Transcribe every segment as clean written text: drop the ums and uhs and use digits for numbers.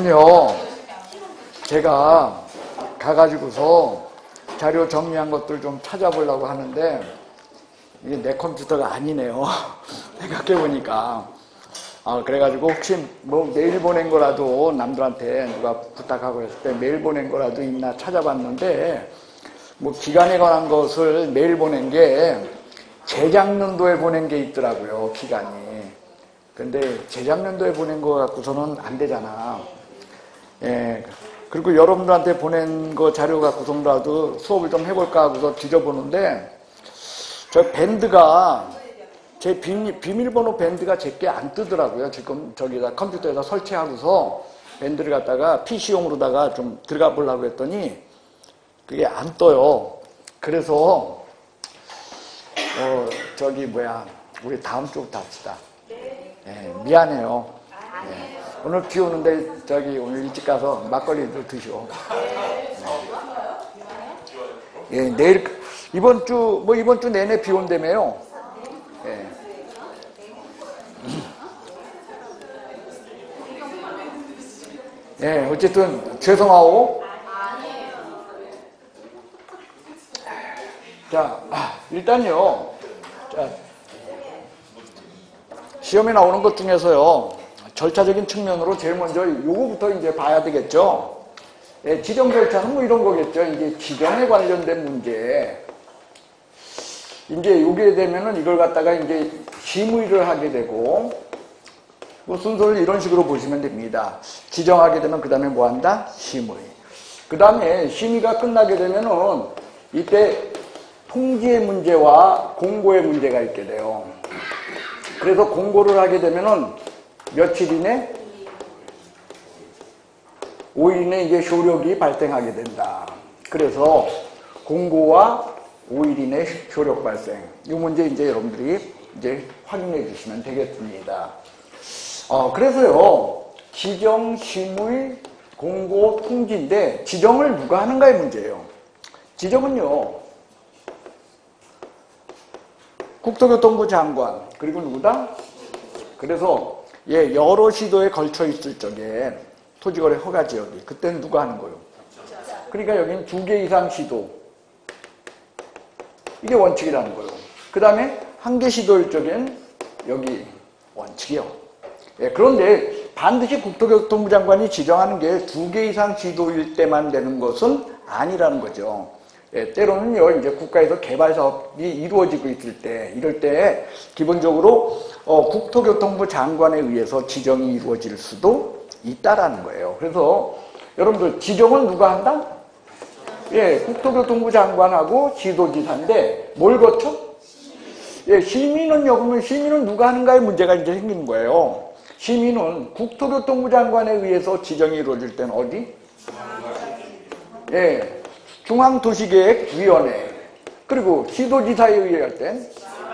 오늘은요, 제가 가가지고서 자료 정리한 것들 좀 찾아보려고 하는데, 이게 내 컴퓨터가 아니네요. 생각해보니까. 그래가지고 혹시 뭐 메일 보낸 거라도 남들한테 누가 부탁하고 했을 때 메일 보낸 거라도 있나 찾아봤는데, 뭐 기간에 관한 것을 메일 보낸 게 재작년도에 보낸 게 있더라고요, 기간이. 근데 재작년도에 보낸 거 갖고서는 안 되잖아. 예. 그리고 여러분들한테 보낸 거 자료 갖고서라도 수업을 좀 해볼까 하고서 뒤져보는데, 저 밴드가, 제 비밀번호 밴드가 제게 안 뜨더라고요. 지금 저기다 컴퓨터에다 설치하고서 밴드를 갖다가 PC용으로다가 좀 들어가 보려고 했더니 그게 안 떠요. 그래서, 우리 다음 주부터 합시다. 예, 미안해요. 예. 오늘 비 오는데 오늘 일찍 가서 막걸리도 드시오. 예, 내일 이번 주 내내 비 온다며요. 예. 예, 어쨌든 죄송하오. 자, 일단요. 자, 시험에 나오는 것 중에서요, 절차적인 측면으로 제일 먼저 요거부터 이제 봐야 되겠죠. 예, 지정 절차는 뭐 이런 거겠죠. 이제 지정에 관련된 문제. 이제 요게 되면은 이걸 갖다가 이제 심의를 하게 되고, 뭐 순서를 이런 식으로 보시면 됩니다. 지정하게 되면 그 다음에 뭐 한다? 심의. 그 다음에 심의가 끝나게 되면은 이때 통지의 문제와 공고의 문제가 있게 돼요. 그래서 공고를 하게 되면은 며칠 이내? 5일 이내 이제 효력이 발생하게 된다. 그래서 공고와 5일 이내 효력 발생. 이 문제 이제 여러분들이 이제 확인해 주시면 되겠습니다. 그래서요, 지정, 심의, 공고, 통지인데, 지정을 누가 하는가의 문제예요. 지정은요, 국토교통부 장관, 그리고 누구다? 그래서, 예, 여러 시도에 걸쳐 있을 적에 토지거래 허가지역이, 그때는 누가 하는 거예요? 그러니까 여기는 2개 이상 시도. 이게 원칙이라는 거예요. 그 다음에 1개 시도일 적엔 여기 원칙이요. 예, 그런데 반드시 국토교통부 장관이 지정하는 게 2개 이상 시도일 때만 되는 것은 아니라는 거죠. 예, 때로는요, 이제 국가에서 개발 사업이 이루어지고 있을 때, 이럴 때 기본적으로 국토교통부 장관에 의해서 지정이 이루어질 수도 있다라는 거예요. 그래서 여러분들 지정은 누가 한다? 예, 국토교통부 장관하고 지도지사인데 뭘 거쳐? 예, 심의는요, 그러면 심의는 누가 하는가의 문제가 이제 생기는 거예요. 심의는 국토교통부 장관에 의해서 지정이 이루어질 때는 어디? 예. 중앙도시계획위원회, 그리고 시도지사에 의해 할 땐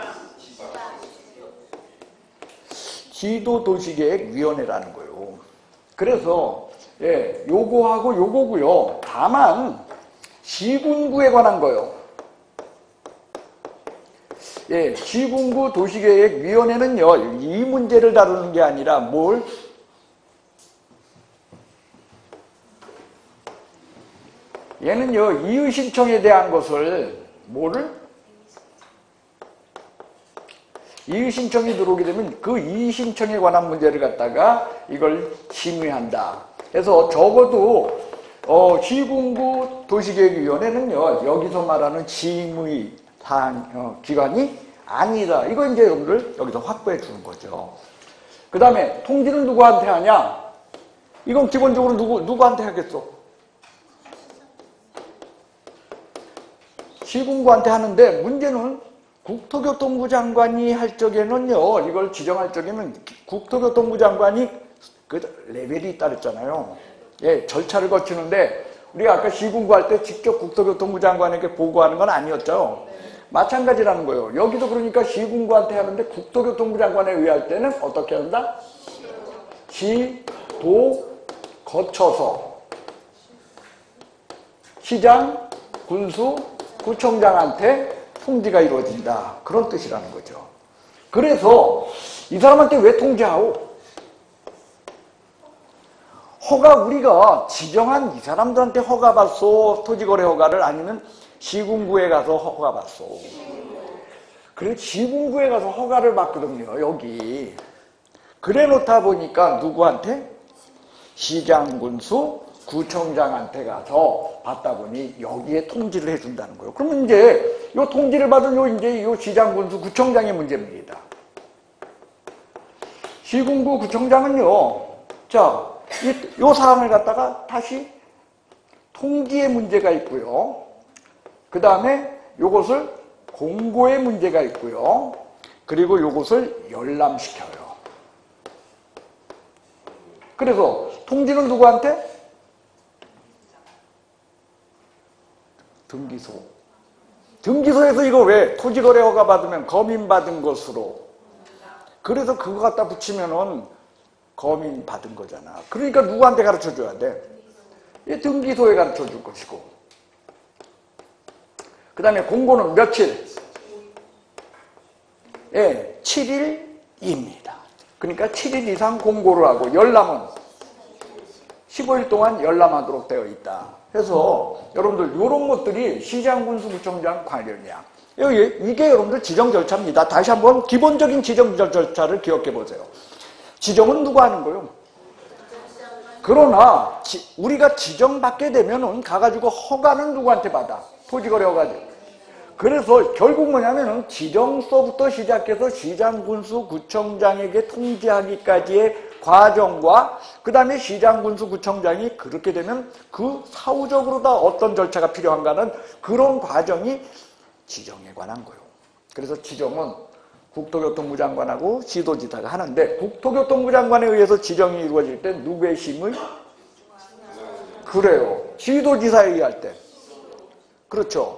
시도도시계획위원회라는 거예요. 그래서 예, 요거하고 요거고요. 다만 시군구에 관한 거요. 예, 시군구 도시계획위원회는요, 이 문제를 다루는 게 아니라 뭘? 얘는요, 이의신청에 대한 것을, 뭐를? 이의신청이 들어오게 되면 그 이의신청에 관한 문제를 갖다가 이걸 심의한다. 그래서 적어도, 시군구 도시계획위원회는요, 여기서 말하는 심의 기관이 아니다. 이거 이제 여러분들 여기서 확보해 주는 거죠. 그 다음에 통지는 누구한테 하냐? 이건 기본적으로 누구한테 하겠어? 시군구한테 하는데 문제는 국토교통부 장관이 할 적에는요, 이걸 지정할 적에는 국토교통부 장관이 그 레벨이 있다 그랬잖아요. 예, 절차를 거치는데 우리가 아까 시군구 할 때 직접 국토교통부 장관에게 보고하는 건 아니었죠. 마찬가지라는 거예요. 여기도 그러니까 시군구한테 하는데 국토교통부 장관에 의할 때는 어떻게 한다? 시도 거쳐서 시장, 군수, 구청장한테 통지가 이루어진다. 그런 뜻이라는 거죠. 그래서 이 사람한테 왜 통지하오? 허가 우리가 지정한 이 사람들한테 허가 받소. 토지거래 허가를. 아니면 시군구에 가서 허가 받소. 그래 시군구에 가서 허가를 받거든요. 여기. 그래 놓다 보니까 누구한테? 시장군수 구청장한테 가서 받다 보니 여기에 통지를 해준다는 거예요. 그러면 이제 요 통지를 받은 요 시장군수 구청장의 문제입니다. 시군구 구청장은요, 자, 요 사항을 갖다가 다시 통지의 문제가 있고요. 그 다음에 요것을 공고의 문제가 있고요. 그리고 요것을 열람시켜요. 그래서 통지는 누구한테? 등기소. 등기소에서 이거 왜? 토지거래 허가 받으면 검인받은 것으로. 그래서 그거 갖다 붙이면은 검인받은 거잖아. 그러니까 누구한테 가르쳐 줘야 돼? 이 등기소에 가르쳐 줄 것이고. 그 다음에 공고는 며칠? 예, 7일입니다. 그러니까 7일 이상 공고를 하고 열람은 15일 동안 열람하도록 되어 있다. 그래서 여러분들 이런 것들이 시장군수구청장 관련이야. 이게 여러분들 지정 절차입니다. 다시 한번 기본적인 지정 절차를 기억해 보세요. 지정은 누가 하는 거예요? 그러나 우리가 지정받게 되면은 가가지고 허가는 누구한테 받아? 토지거래 허가죠. 그래서 결국 뭐냐면은 지정서부터 시작해서 시장군수 구청장에게 통지하기까지의 과정과 그 다음에 시장군수 구청장이 그렇게 되면 그 사후적으로 다 어떤 절차가 필요한가는 그런 과정이 지정에 관한 거예요. 그래서 지정은 국토교통부 장관하고 시도지사가 하는데 국토교통부 장관에 의해서 지정이 이루어질 때 누구의 심의? 그래요. 시도지사에 의할 때. 그렇죠.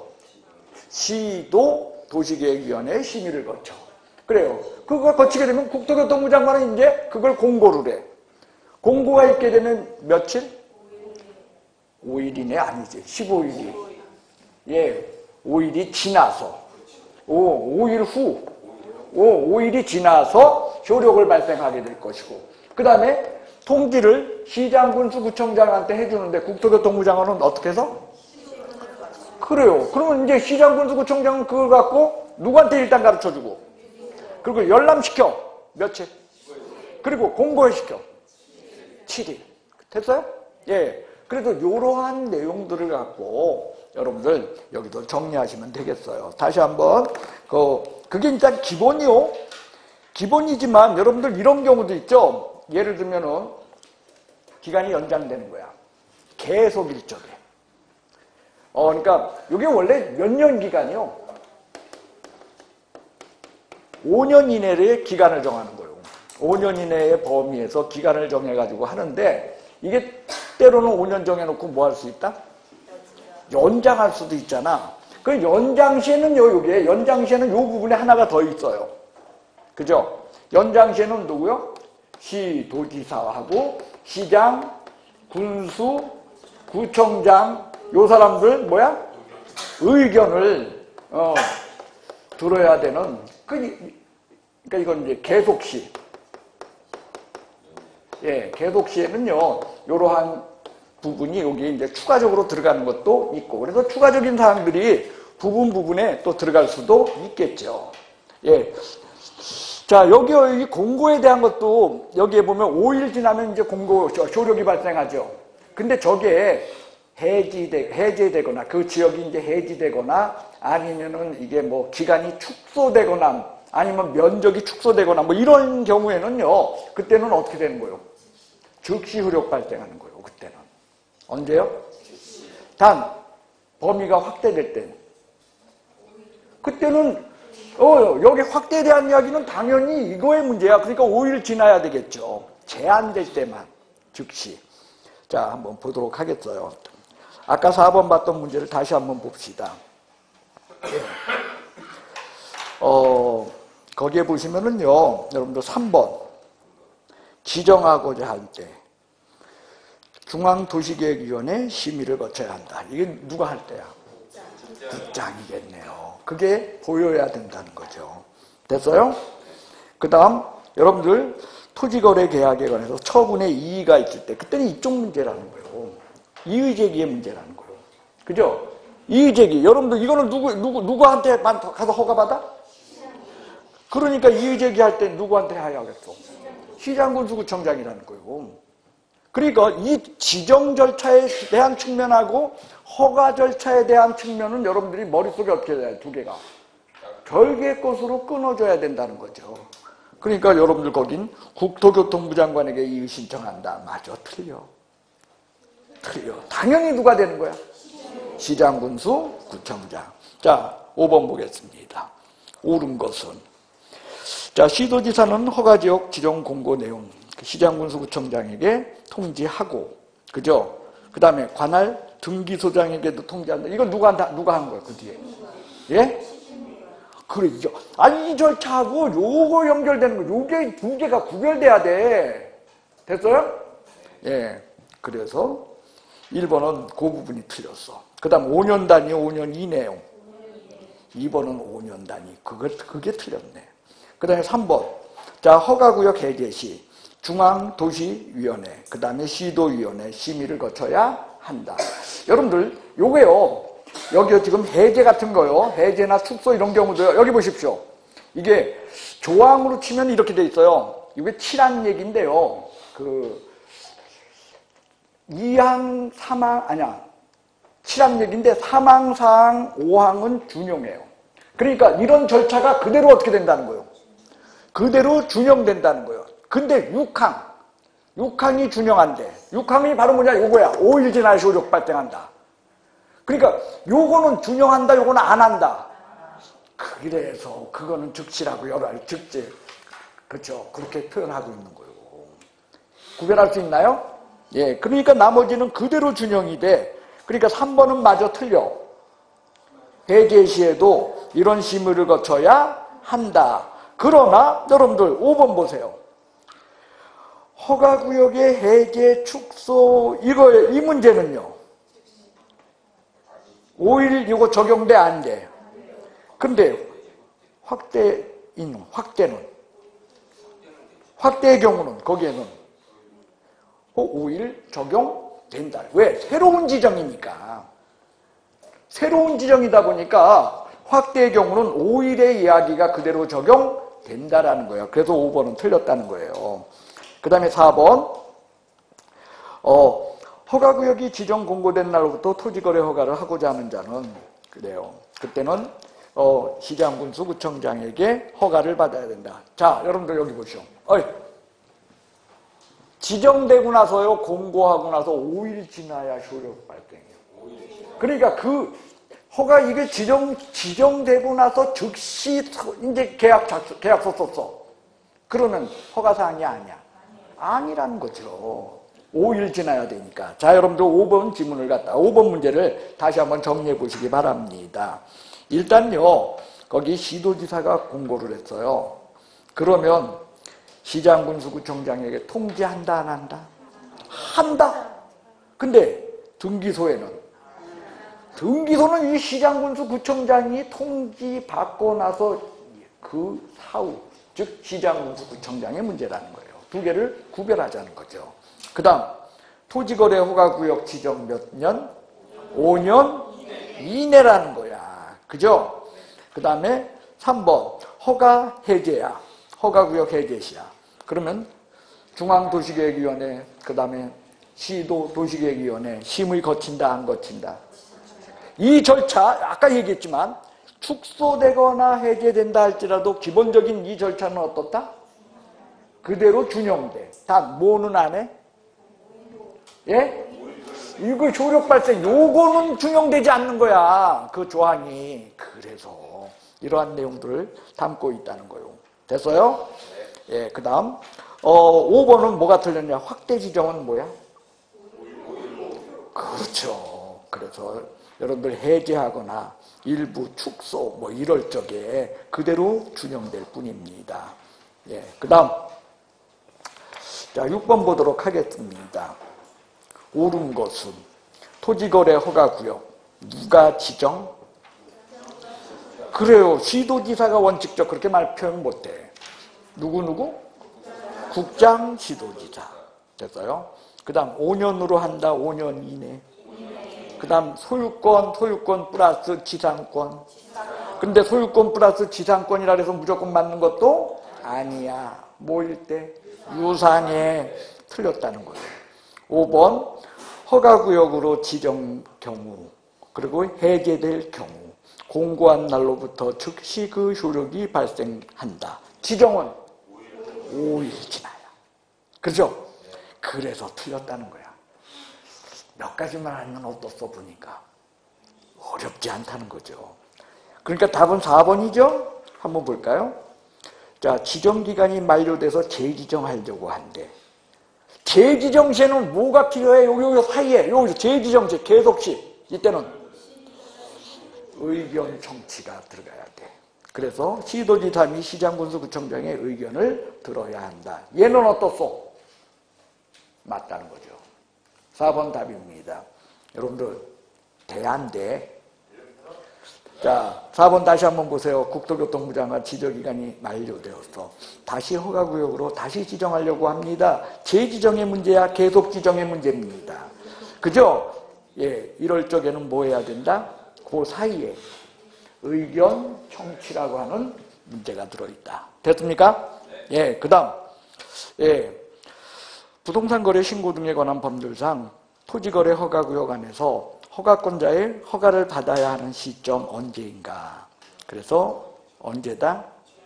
시도 도시계획위원회의 심의를 거쳐. 그래요. 그걸 거치게 되면 국토교통부 장관은 이제 그걸 공고를 해. 공고가 있게 되면 며칠? 5일 이내 아니지. 15일이. 예, 5일이 지나서. 5일 후. 5일이 지나서 효력을 발생하게 될 것이고. 그 다음에 통지를 시장군수구청장한테 해주는데 국토교통부 장관은 어떻게 해서? 그래요. 그러면 이제 시장군수구청장은 그걸 갖고 누구한테 일단 가르쳐주고 그리고 열람시켜. 며칠? 그리고 공고시켜. 7일. 됐어요? 예. 그래도 이러한 내용들을 갖고 여러분들 여기도 정리하시면 되겠어요. 다시 한번 그게 일단 기본이요. 기본이지만 여러분들 이런 경우도 있죠. 예를 들면은 기간이 연장되는 거야. 계속 일정해. 그러니까 이게 원래 몇 년 기간이요? 5년 이내의 기간을 정하는 거예요. 5년 이내의 범위에서 기간을 정해가지고 하는데 이게 때로는 5년 정해놓고 뭐 할 수 있다? 연장할 수도 있잖아. 그 연장 시에는요, 요게 연장 시에는 요 부분에 하나가 더 있어요. 그죠? 연장 시에는 누구요? 시도지사하고 시장, 군수, 구청장 요 사람들 뭐야? 의견을 들어야 되는 그러니까 이건 이제 계속시. 예, 계속시에는요 이러한 부분이 여기 이제 추가적으로 들어가는 것도 있고 그래서 추가적인 사항들이 부분에 또 들어갈 수도 있겠죠. 예. 자, 여기 공고에 대한 것도 여기에 보면 5일 지나면 이제 공고 효력이 발생하죠. 근데 저게 해제되거나 그 지역이 이제 해지되거나 아니면은 이게 뭐 기간이 축소되거나 아니면 면적이 축소되거나 뭐 이런 경우에는요 그때는 어떻게 되는 거예요? 즉시 효력 발생하는 거예요. 그때는 언제요? 단 범위가 확대될 때는 그때는 여기 확대에 대한 이야기는 당연히 이거의 문제야. 그러니까 5일 지나야 되겠죠. 제한될 때만 즉시. 자, 한번 보도록 하겠어요. 아까 4번 봤던 문제를 다시 한번 봅시다. 거기에 보시면은요, 여러분들 3번. 지정하고자 할 때, 중앙도시계획위원회 심의를 거쳐야 한다. 이게 누가 할 때야? 국장이겠네요. 그게 보여야 된다는 거죠. 됐어요? 그 다음, 여러분들, 토지거래 계약에 관해서 처분의 이의가 있을 때 그때는 이쪽 문제라는 거예요. 이의제기의 문제라는 거예요. 그죠? 이의제기. 여러분들 이거는 누구한테 가서 허가받아? 그러니까 이의제기할 때 누구한테 해야 하겠어? 시장군수구청장이라는 거예요. 그러니까 이 지정 절차에 대한 측면하고 허가 절차에 대한 측면은 여러분들이 머릿속에 어떻게 돼요? 두 개가 별개의 것으로 끊어줘야 된다는 거죠. 그러니까 여러분들 거긴 국토교통부 장관에게 이의 신청한다. 맞아, 틀려. 당연히 누가 되는 거야? 시장군수 구청장. 자, 5번 보겠습니다. 옳은 것은. 자, 시도지사는 허가지역 지정 공고 내용 시장군수 구청장에게 통지하고, 그죠? 그 다음에 관할 등기소장에게도 통지한다. 이건 누가 한 거야, 그 뒤에? 예? 그러죠. 아니, 이 절차하고 요거 연결되는 거, 요게 두 개가 구별돼야 돼. 됐어요? 예. 그래서 1번은 그 부분이 틀렸어. 그 다음 5년 단위, 5년 이내용. 2번은 5년 단위. 그게 틀렸네. 그 다음에 3번. 자, 허가구역 해제 시 중앙도시위원회, 그 다음에 시도위원회 심의를 거쳐야 한다. 여러분들, 요게요. 여기요, 지금 해제 같은 거요. 해제나 축소 이런 경우도요. 여기 보십시오. 이게 조항으로 치면 이렇게 돼 있어요. 이게 7항 얘기인데요. 그 2항, 3항, 아니야. 7항 얘기인데 3항, 4항, 5항은 준용해요. 그러니까 이런 절차가 그대로 어떻게 된다는 거예요? 그대로 준용된다는 거예요. 근데 6항이 준용한대. 6항이 바로 뭐냐? 요거야. 5일 지나야 효력 발생한다. 그러니까 요거는 준용한다, 요거는 안 한다. 그래서 그거는 즉시라고 즉시. 그렇죠. 그렇게 표현하고 있는 거예요. 구별할 수 있나요? 예. 그러니까 나머지는 그대로 준용이 돼. 그러니까 3번은 마저 틀려. 해제 시에도 이런 심의를 거쳐야 한다. 그러나 여러분들 5번 보세요. 허가구역의 해제, 축소 이 문제는요. 5일 이거 적용돼 안 돼. 근데 확대의 경우는 거기에는 5일 적용된다. 왜? 새로운 지정이니까. 새로운 지정이다 보니까 확대의 경우는 5일의 이야기가 그대로 적용된다라는 거예요. 그래서 5번은 틀렸다는 거예요. 그 다음에 4번. 허가구역이 지정 공고된 날로부터 토지거래 허가를 하고자 하는 자는 그래요. 그때는 시장군수구청장에게 허가를 받아야 된다. 자, 여러분들 여기 보시오. 지정되고 나서요, 공고하고 나서 5일 지나야 효력 발생해요. 그러니까 그 허가 이게 지정되고 나서 즉시 이제 계약서 썼어. 그러면 허가사항이 아니야. 아니라는 거죠. 5일 지나야 되니까. 자, 여러분들 5번 지문을 5번 문제를 다시 한번 정리해 보시기 바랍니다. 일단요, 거기 시도지사가 공고를 했어요. 그러면 시장군수구청장에게 통지한다, 안 한다? 한다. 근데 등기소는 이 시장군수구청장이 통지받고 나서 그 사후, 즉 시장군수구청장의 문제라는 거예요. 두 개를 구별하자는 거죠. 그 다음 토지거래 허가구역 지정 몇 년? 5년 이내라는 거야. 그죠? 그 다음에 3번 허가 해제야. 허가구역 해제시야. 그러면 중앙도시계획위원회, 그 다음에 시도도시계획위원회 심의 거친다, 안 거친다? 이 절차 아까 얘기했지만 축소되거나 해제된다 할지라도 기본적인 이 절차는 어떻다? 그대로 준용돼. 다 뭐는 안 해? 예? 이거 효력 발생, 요거는 준용되지 않는 거야. 그 조항이. 그래서 이러한 내용들을 담고 있다는 거예요. 됐어요? 예, 그 다음 5번은 뭐가 틀렸냐? 확대 지정은 뭐야? 그렇죠. 그래서 여러분들 해제하거나 일부 축소 뭐 이럴 적에 그대로 준용될 뿐입니다. 예, 그 다음 자 6번 보도록 하겠습니다. 옳은 것은 토지거래 허가구역 누가 지정? 그래요. 시도지사가 원칙적 그렇게 말 표현 못해. 누구? 국장 시도지사. 됐어요? 그 다음 5년으로 한다. 5년 이내. 그 다음 소유권 플러스 지상권. 근데 소유권 플러스 지상권이라 해서 무조건 맞는 것도 아니야. 뭐일 때? 유상에 틀렸다는 거예요. 5번 허가구역으로 지정 경우 그리고 해제될 경우 공고한 날로부터 즉시 그 효력이 발생한다. 지정은 5일 지나야. 그죠? 그래서 틀렸다는 거야. 몇 가지만 알면 어떻소 보니까 어렵지 않다는 거죠. 그러니까 답은 4번이죠? 한번 볼까요? 자, 지정기간이 만료돼서 재지정하려고 한대. 재지정 시에는 뭐가 필요해? 요 사이에, 요 재지정 시, 계속시. 이때는 의견 청취가 들어가야 돼. 그래서 시도지사 및 시장군수구청장의 의견을 들어야 한다. 얘는 어떻소? 맞다는 거죠. 4번 답입니다. 여러분들, 돼, 안 돼? 자, 4번 다시 한번 보세요. 국토교통부장관 지정기간이 만료되었어. 다시 허가구역으로 다시 지정하려고 합니다. 재지정의 문제야? 계속 지정의 문제입니다. 그죠? 예, 이럴 적에는 뭐 해야 된다? 그 사이에 의견 청취라고 하는 문제가 들어있다. 됐습니까? 예, 그 다음. 예, 부동산 거래 신고 등에 관한 법률상 토지거래 허가구역 안에서 허가권자의 허가를 받아야 하는 시점 언제인가? 그래서 언제다?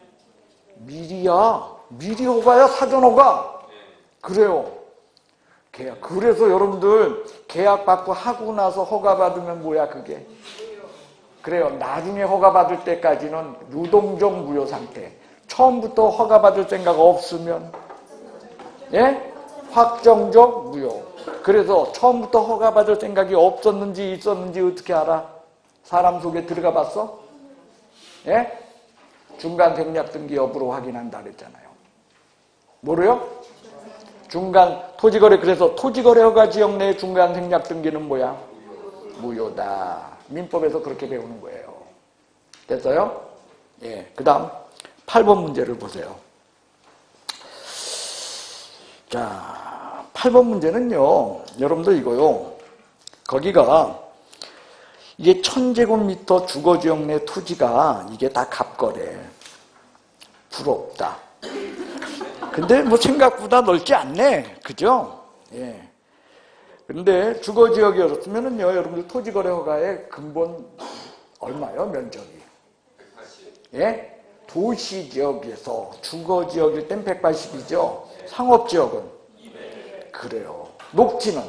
미리야. 미리 허가야, 사전 허가. 그래요. 계약. 그래서 여러분들 계약 받고 하고 나서 허가 받으면 뭐야 그게? 그래요. 나중에 허가 받을 때까지는 유동적 무효 상태. 처음부터 허가 받을 생각 없으면 예? 확정적 무효. 그래서 처음부터 허가받을 생각이 없었는지 있었는지 어떻게 알아? 사람 속에 들어가 봤어? 예? 중간 생략 등기 여부로 확인한다 그랬잖아요. 뭐로요? 중간 토지거래. 그래서 토지거래 허가 지역 내 중간 생략 등기는 뭐야? 무효다. 민법에서 그렇게 배우는 거예요. 됐어요? 예. 그 다음 8번 문제를 보세요. 자, 8번 문제는요, 여러분들 이거요, 거기가, 이게 1000제곱미터 주거지역 내 토지가 이게 다 갑거래. 부럽다. 근데 뭐 생각보다 넓지 않네. 그죠? 예. 근데 주거지역이었으면은요, 여러분들 토지거래 허가의 근본 얼마요? 면적이? 예? 도시지역에서 주거지역일 땐 180이죠? 상업지역은? 그래요. 녹지는?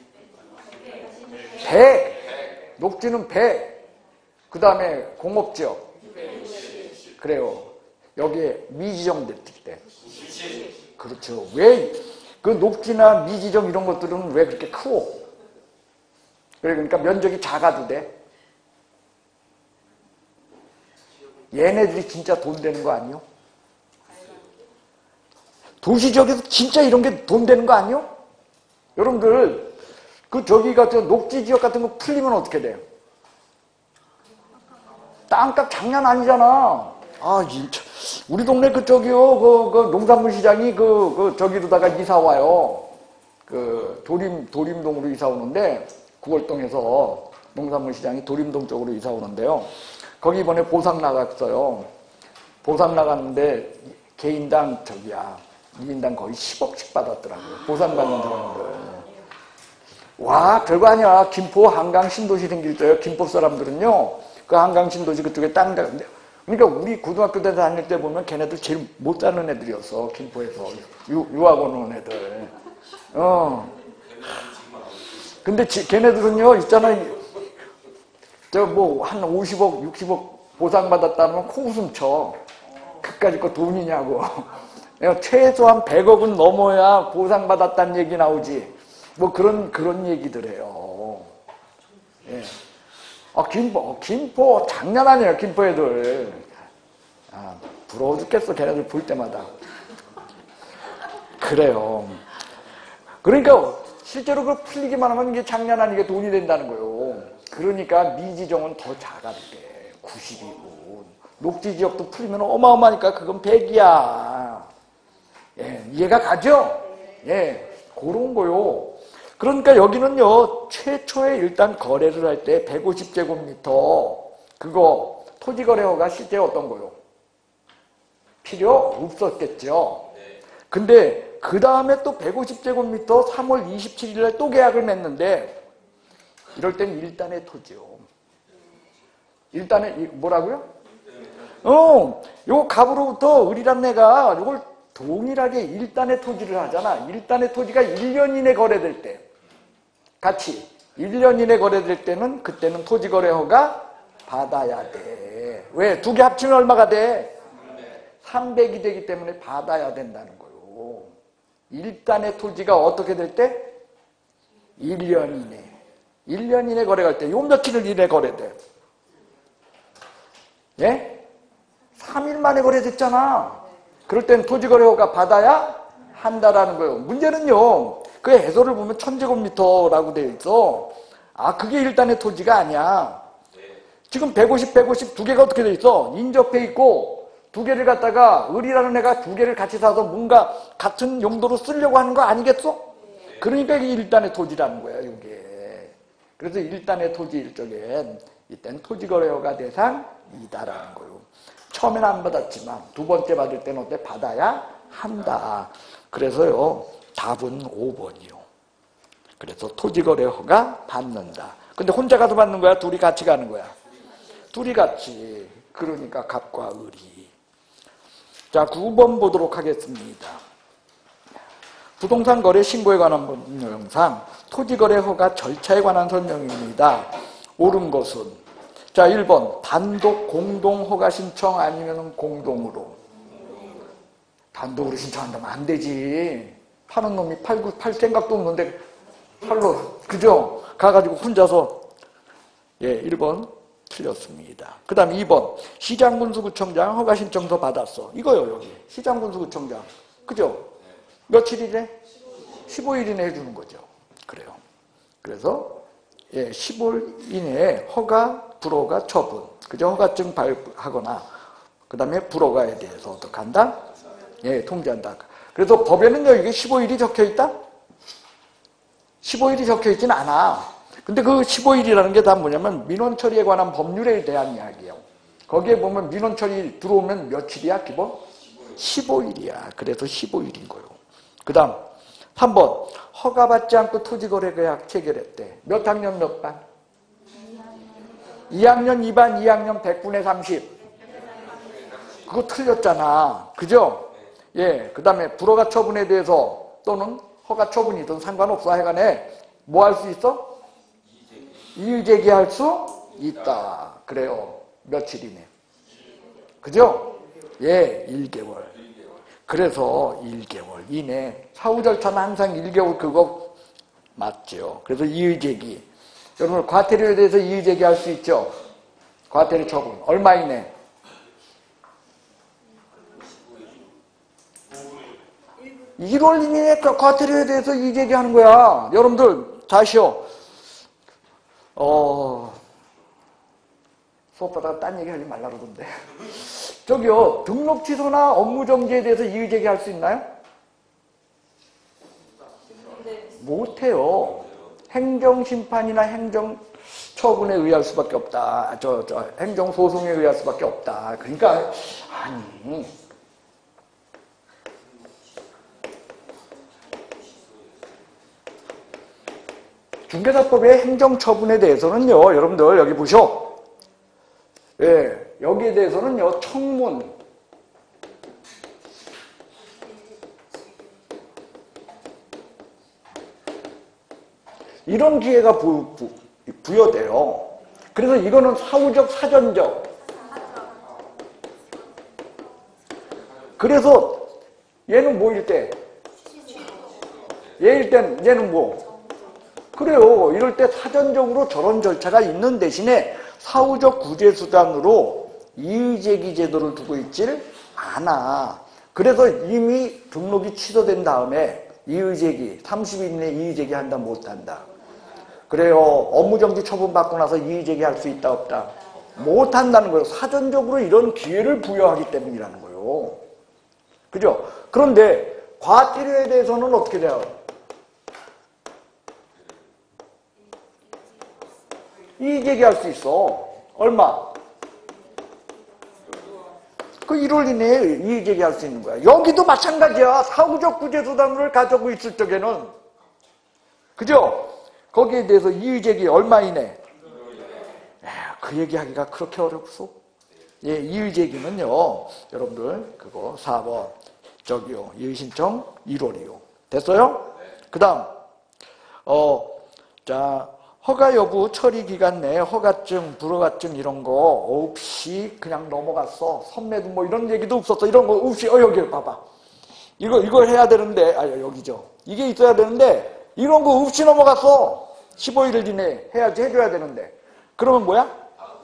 100. 녹지는 100. 그 다음에 공업지역? 그래요. 여기에 미지정됐을 때. 그렇죠. 왜, 그 녹지나 미지정 이런 것들은 왜 그렇게 크고? 그러니까 면적이 작아도 돼? 얘네들이 진짜 돈 되는 거 아니요? 도시지역에서 진짜 이런 게 돈 되는 거 아니요? 여러분들, 그 저기 같은 녹지지역 같은 거 풀리면 어떻게 돼요? 땅값 장난 아니잖아. 아, 진짜. 우리 동네 그쪽이요, 그 농산물 시장이 저기로다가 이사 와요. 도림동으로 이사 오는데, 구월동에서 농산물 시장이 도림동 쪽으로 이사 오는데요. 거기 이번에 보상 나갔어요. 보상 나갔는데, 개인당 2인당 거의 10억씩 받았더라고요. 보상 받는 사람들. 와, 별거 아니야. 김포 한강 신도시 생길 때요. 김포 사람들은요, 그 한강 신도시 그쪽에 땅 가는데, 그러니까 우리 고등학교 때 다닐 때 보면 걔네들 제일 못 사는 애들이었어. 김포에서. 유학원 온 애들. 근데 걔네들은요, 있잖아. 한 50억, 60억 보상받았다면 코웃음 쳐. 그까짓 거 돈이냐고. 최소한 100억은 넘어야 보상받았다는 얘기 나오지. 뭐 그런 얘기들 해요. 예. 김포 장난 아니에요, 김포 애들. 아, 부러워 죽겠어, 걔네들 볼 때마다. 그래요. 그러니까 실제로 그걸 풀리기만 하면 이게 장난 아니게 돈이 된다는 거예요. 그러니까 미지정은 더 작아도 돼. 90이고. 녹지지역도 풀리면 어마어마하니까 그건 100이야. 예, 이해가 가죠? 예, 그런 거요. 그러니까 여기는요, 최초에 일단 거래를 할 때 150제곱미터, 그거, 토지거래허가 실제 어떤 거요? 필요 없었겠죠. 근데, 그 다음에 또 150제곱미터 3월 27일에 또 계약을 맺는데, 이럴 땐 일단의 토지요. 일단의, 뭐라고요? 요 갑으로부터 을이란 내가 요걸 동일하게 일단의 토지를 하잖아. 일단의 토지가 1년 이내 거래될 때. 같이 1년 이내 거래될 때는 그때는 토지거래허가 받아야 돼. 왜? 두 개 합치면 얼마가 돼? 300이 되기 때문에 받아야 된다는 거요. 일단의 토지가 어떻게 될 때? 1년 이내. 1년 이내 거래할 때 요 며칠 이내 거래돼? 예? 3일 만에 거래됐잖아. 그럴 땐 토지거래허가 받아야 한다라는 거예요. 문제는요, 그 해설을 보면 1000제곱미터라고 되어 있어. 아, 그게 일단의 토지가 아니야. 지금 150 두 개가 어떻게 되어 있어? 인접해 있고, 두 개를 갖다가 을이라는 애가 두 개를 같이 사서 뭔가 같은 용도로 쓰려고 하는 거 아니겠어? 그러니까 이게 일단의 토지라는 거야, 이게. 그래서 일단의 토지일 적엔 이때는 토지거래허가 대상이다라는 거예요. 처음에는 안 받았지만 두 번째 받을 때는 어때? 받아야 한다. 그래서요, 답은 5번이요. 그래서 토지거래허가 받는다. 근데 혼자 가서 받는 거야? 둘이 같이 가는 거야? 둘이 같이. 그러니까 갑과 을이. 자, 9번 보도록 하겠습니다. 부동산 거래 신고에 관한 영상, 토지거래허가 절차에 관한 설명입니다. 옳은 것은, 자, 1번 단독 공동 허가 신청 아니면 공동으로. 단독으로 신청한다면 안 되지. 파는 놈이 팔 생각도 없는데 팔로, 그죠? 가가지고 혼자서. 예, 1번 틀렸습니다. 그 다음 2번 시장군수구청장 허가신청서 받았어. 이거요. 여기 시장군수구청장, 그죠? 며칠이래? 15일 이내에 해주는 거죠. 그래요. 그래서 예, 15일 이내에 허가, 불허가, 처분, 그죠? 허가증 발부하거나 그 다음에 불허가에 대해서 어떻게 한다? 예, 통지한다. 그래서 법에는요, 이게 15일이 적혀있다? 15일이 적혀있진 않아. 근데 그 15일이라는 게 다 뭐냐면 민원 처리에 관한 법률에 대한 이야기예요. 거기에 보면 민원 처리 들어오면 며칠이야, 기본? 15일이야. 그래서 15일인 거예요. 그 다음 3번 허가받지 않고 토지거래계약 체결했대. 몇 학년 몇 반? 2학년 2반, 2학년 100분의 30. 그거 틀렸잖아. 그죠? 예, 그 다음에 불허가 처분에 대해서 또는 허가 처분이든 상관없어. 하여간에 뭐 할 수 있어? 이의제기할 수 있다. 그래요. 며칠이네. 그죠? 예, 1개월. 그래서 1개월 이내. 사후 절차는 항상 1개월 그거 맞죠. 그래서 이의제기. 여러분, 과태료에 대해서 이의제기할 수 있죠? 과태료 처분. 얼마 이내? 1월 이내에 과태료에 대해서 이의제기하는 거야. 여러분들, 다시요. 수업하다가 딴 얘기 하지 말라 그러던데. 저기요, 등록 취소나 업무 정지에 대해서 이의제기 할 수 있나요? 못해요. 행정심판이나 행정처분에 의할 수밖에 없다. 행정소송에 의할 수밖에 없다. 그러니까, 아니. 중개사법의 행정처분에 대해서는요, 여러분들 여기 보셔. 예, 여기에 대해서는요, 청문. 이런 기회가 부여돼요. 그래서 이거는 사후적, 사전적. 그래서 얘는 뭐일 때? 얘일 땐 얘는 뭐? 그래요. 이럴 때 사전적으로 저런 절차가 있는 대신에 사후적 구제수단으로 이의제기 제도를 두고 있질 않아. 그래서 이미 등록이 취소된 다음에 이의제기, 30일 이내에 이의제기 한다, 못한다. 그래요. 업무정지 처분받고 나서 이의제기 할 수 있다, 없다? 못한다는 거예요. 사전적으로 이런 기회를 부여하기 때문이라는 거예요. 그죠? 그런데 과태료에 대해서는 어떻게 돼요? 이의제기할 수 있어. 얼마? 그 1월 이내에 이의제기할 수 있는 거야. 여기도 마찬가지야. 사후적 구제수단을 가지고 있을 적에는, 그죠? 거기에 대해서 이의제기 얼마 이내? 그 얘기하기가 그렇게 어렵소? 예, 이의제기는요, 여러분들 그거 4번 저기요, 이의신청 1월이요. 됐어요? 그 다음 자, 허가 여부 처리 기간 내에 허가증, 불허가증 이런 거 없이 그냥 넘어갔어. 선매도 뭐 이런 얘기도 없었어. 이런 거 없이, 여기 봐봐. 이거 해야 되는데, 여기죠. 이게 있어야 되는데, 이런 거 없이 넘어갔어. 15일 이내에 해야지, 해줘야 되는데. 그러면 뭐야?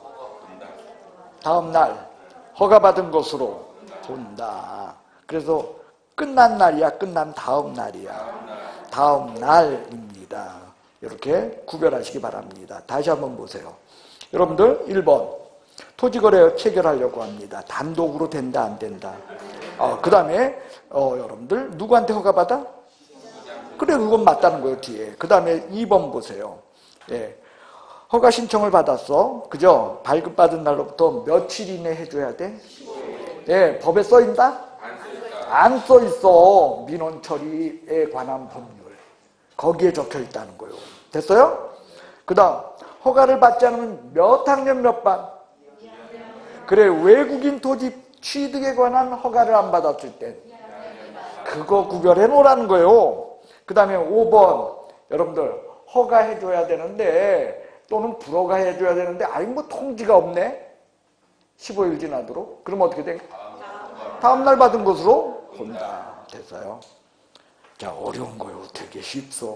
다음날 허가받은 것으로 본다. 그래서 끝난 날이야, 끝난 다음 날이야. 다음 날입니다. 이렇게 구별하시기 바랍니다. 다시 한번 보세요. 여러분들 1번 토지거래 체결하려고 합니다. 단독으로 된다 안 된다. 그 다음에 여러분들 누구한테 허가받아? 그래, 그건 맞다는 거예요. 뒤에. 그 다음에 2번 보세요. 예. 허가 신청을 받았어. 그죠? 발급받은 날로부터 며칠 이내 해줘야 돼? 예, 법에 써있다? 안 써있어. 민원 처리에 관한 법률. 거기에 적혀 있다는 거예요. 됐어요? 그 다음, 허가를 받지 않으면 몇 학년 몇 반? 그래, 외국인 토지 취득에 관한 허가를 안 받았을 때. 그거 구별해 놓으라는 거예요. 그 다음에 5번, 여러분들, 허가해줘야 되는데, 또는 불허가 해줘야 되는데, 뭐 통지가 없네? 15일 지나도록? 그럼 어떻게 돼? 다음날 받은 것으로 본다. 됐어요? 자, 어려운 거요. 되게 쉽소.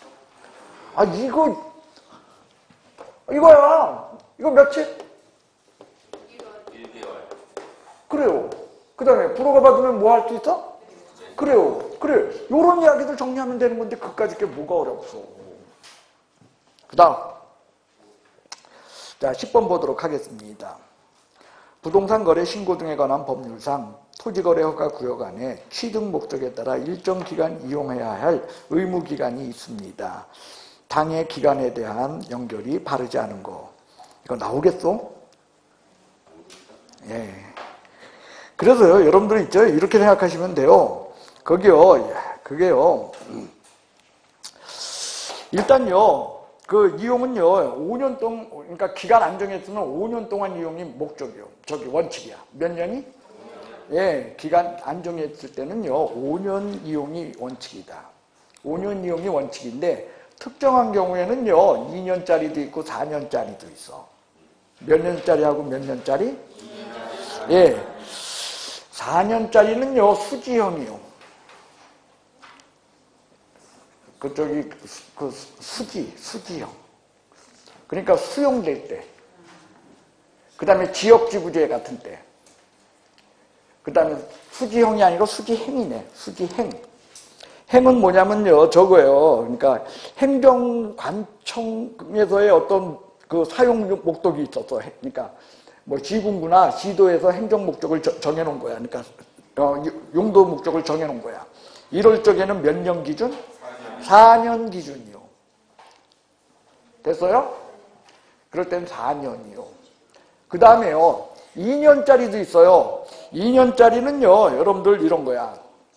이거야. 이거 며칠? 1개월. 그래요. 그 다음에 불허가 받으면 뭐 할 수 있어? 그래요. 그래. 요런 이야기들 정리하면 되는 건데, 그까짓 게 뭐가 어렵소. 그 다음. 자, 10번 보도록 하겠습니다. 부동산 거래 신고 등에 관한 법률상 토지거래 허가 구역 안에 취득 목적에 따라 일정 기간 이용해야 할 의무 기간이 있습니다. 당해 기간에 대한 연결이 바르지 않은 거. 이거 나오겠어? 예. 그래서요, 여러분들 있죠? 이렇게 생각하시면 돼요. 그게요. 일단요, 그 이용은요, 5년 동안, 그러니까 기간 안정했으면 5년 동안 이용이 목적이요. 원칙이야. 몇 년이? 예, 기간 안정했을 때는요, 5년 이용이 원칙이다. 5년 이용이 원칙인데, 특정한 경우에는요, 2년짜리도 있고 4년짜리도 있어. 몇 년짜리하고 몇 년짜리? 예. 4년짜리는요, 수지형이요. 수지형. 그러니까 수용될 때. 그 다음에 지역지구제 같은 때. 그 다음에 수지형이 아니고 수지행이네. 수지행. 행은 뭐냐면요, 저거예요. 그러니까 행정관청에서의 어떤 그 사용 목적이 있었어. 그러니까 뭐 시군구나 시도에서 행정 목적을 정해놓은 거야. 그러니까 용도 목적을 정해놓은 거야. 이럴 적에는 몇 년 기준? 4년 기준이요. 됐어요? 그럴 땐 4년이요. 그 다음에요, 2년짜리도 있어요. 2년짜리는요, 여러분들 이런 거야.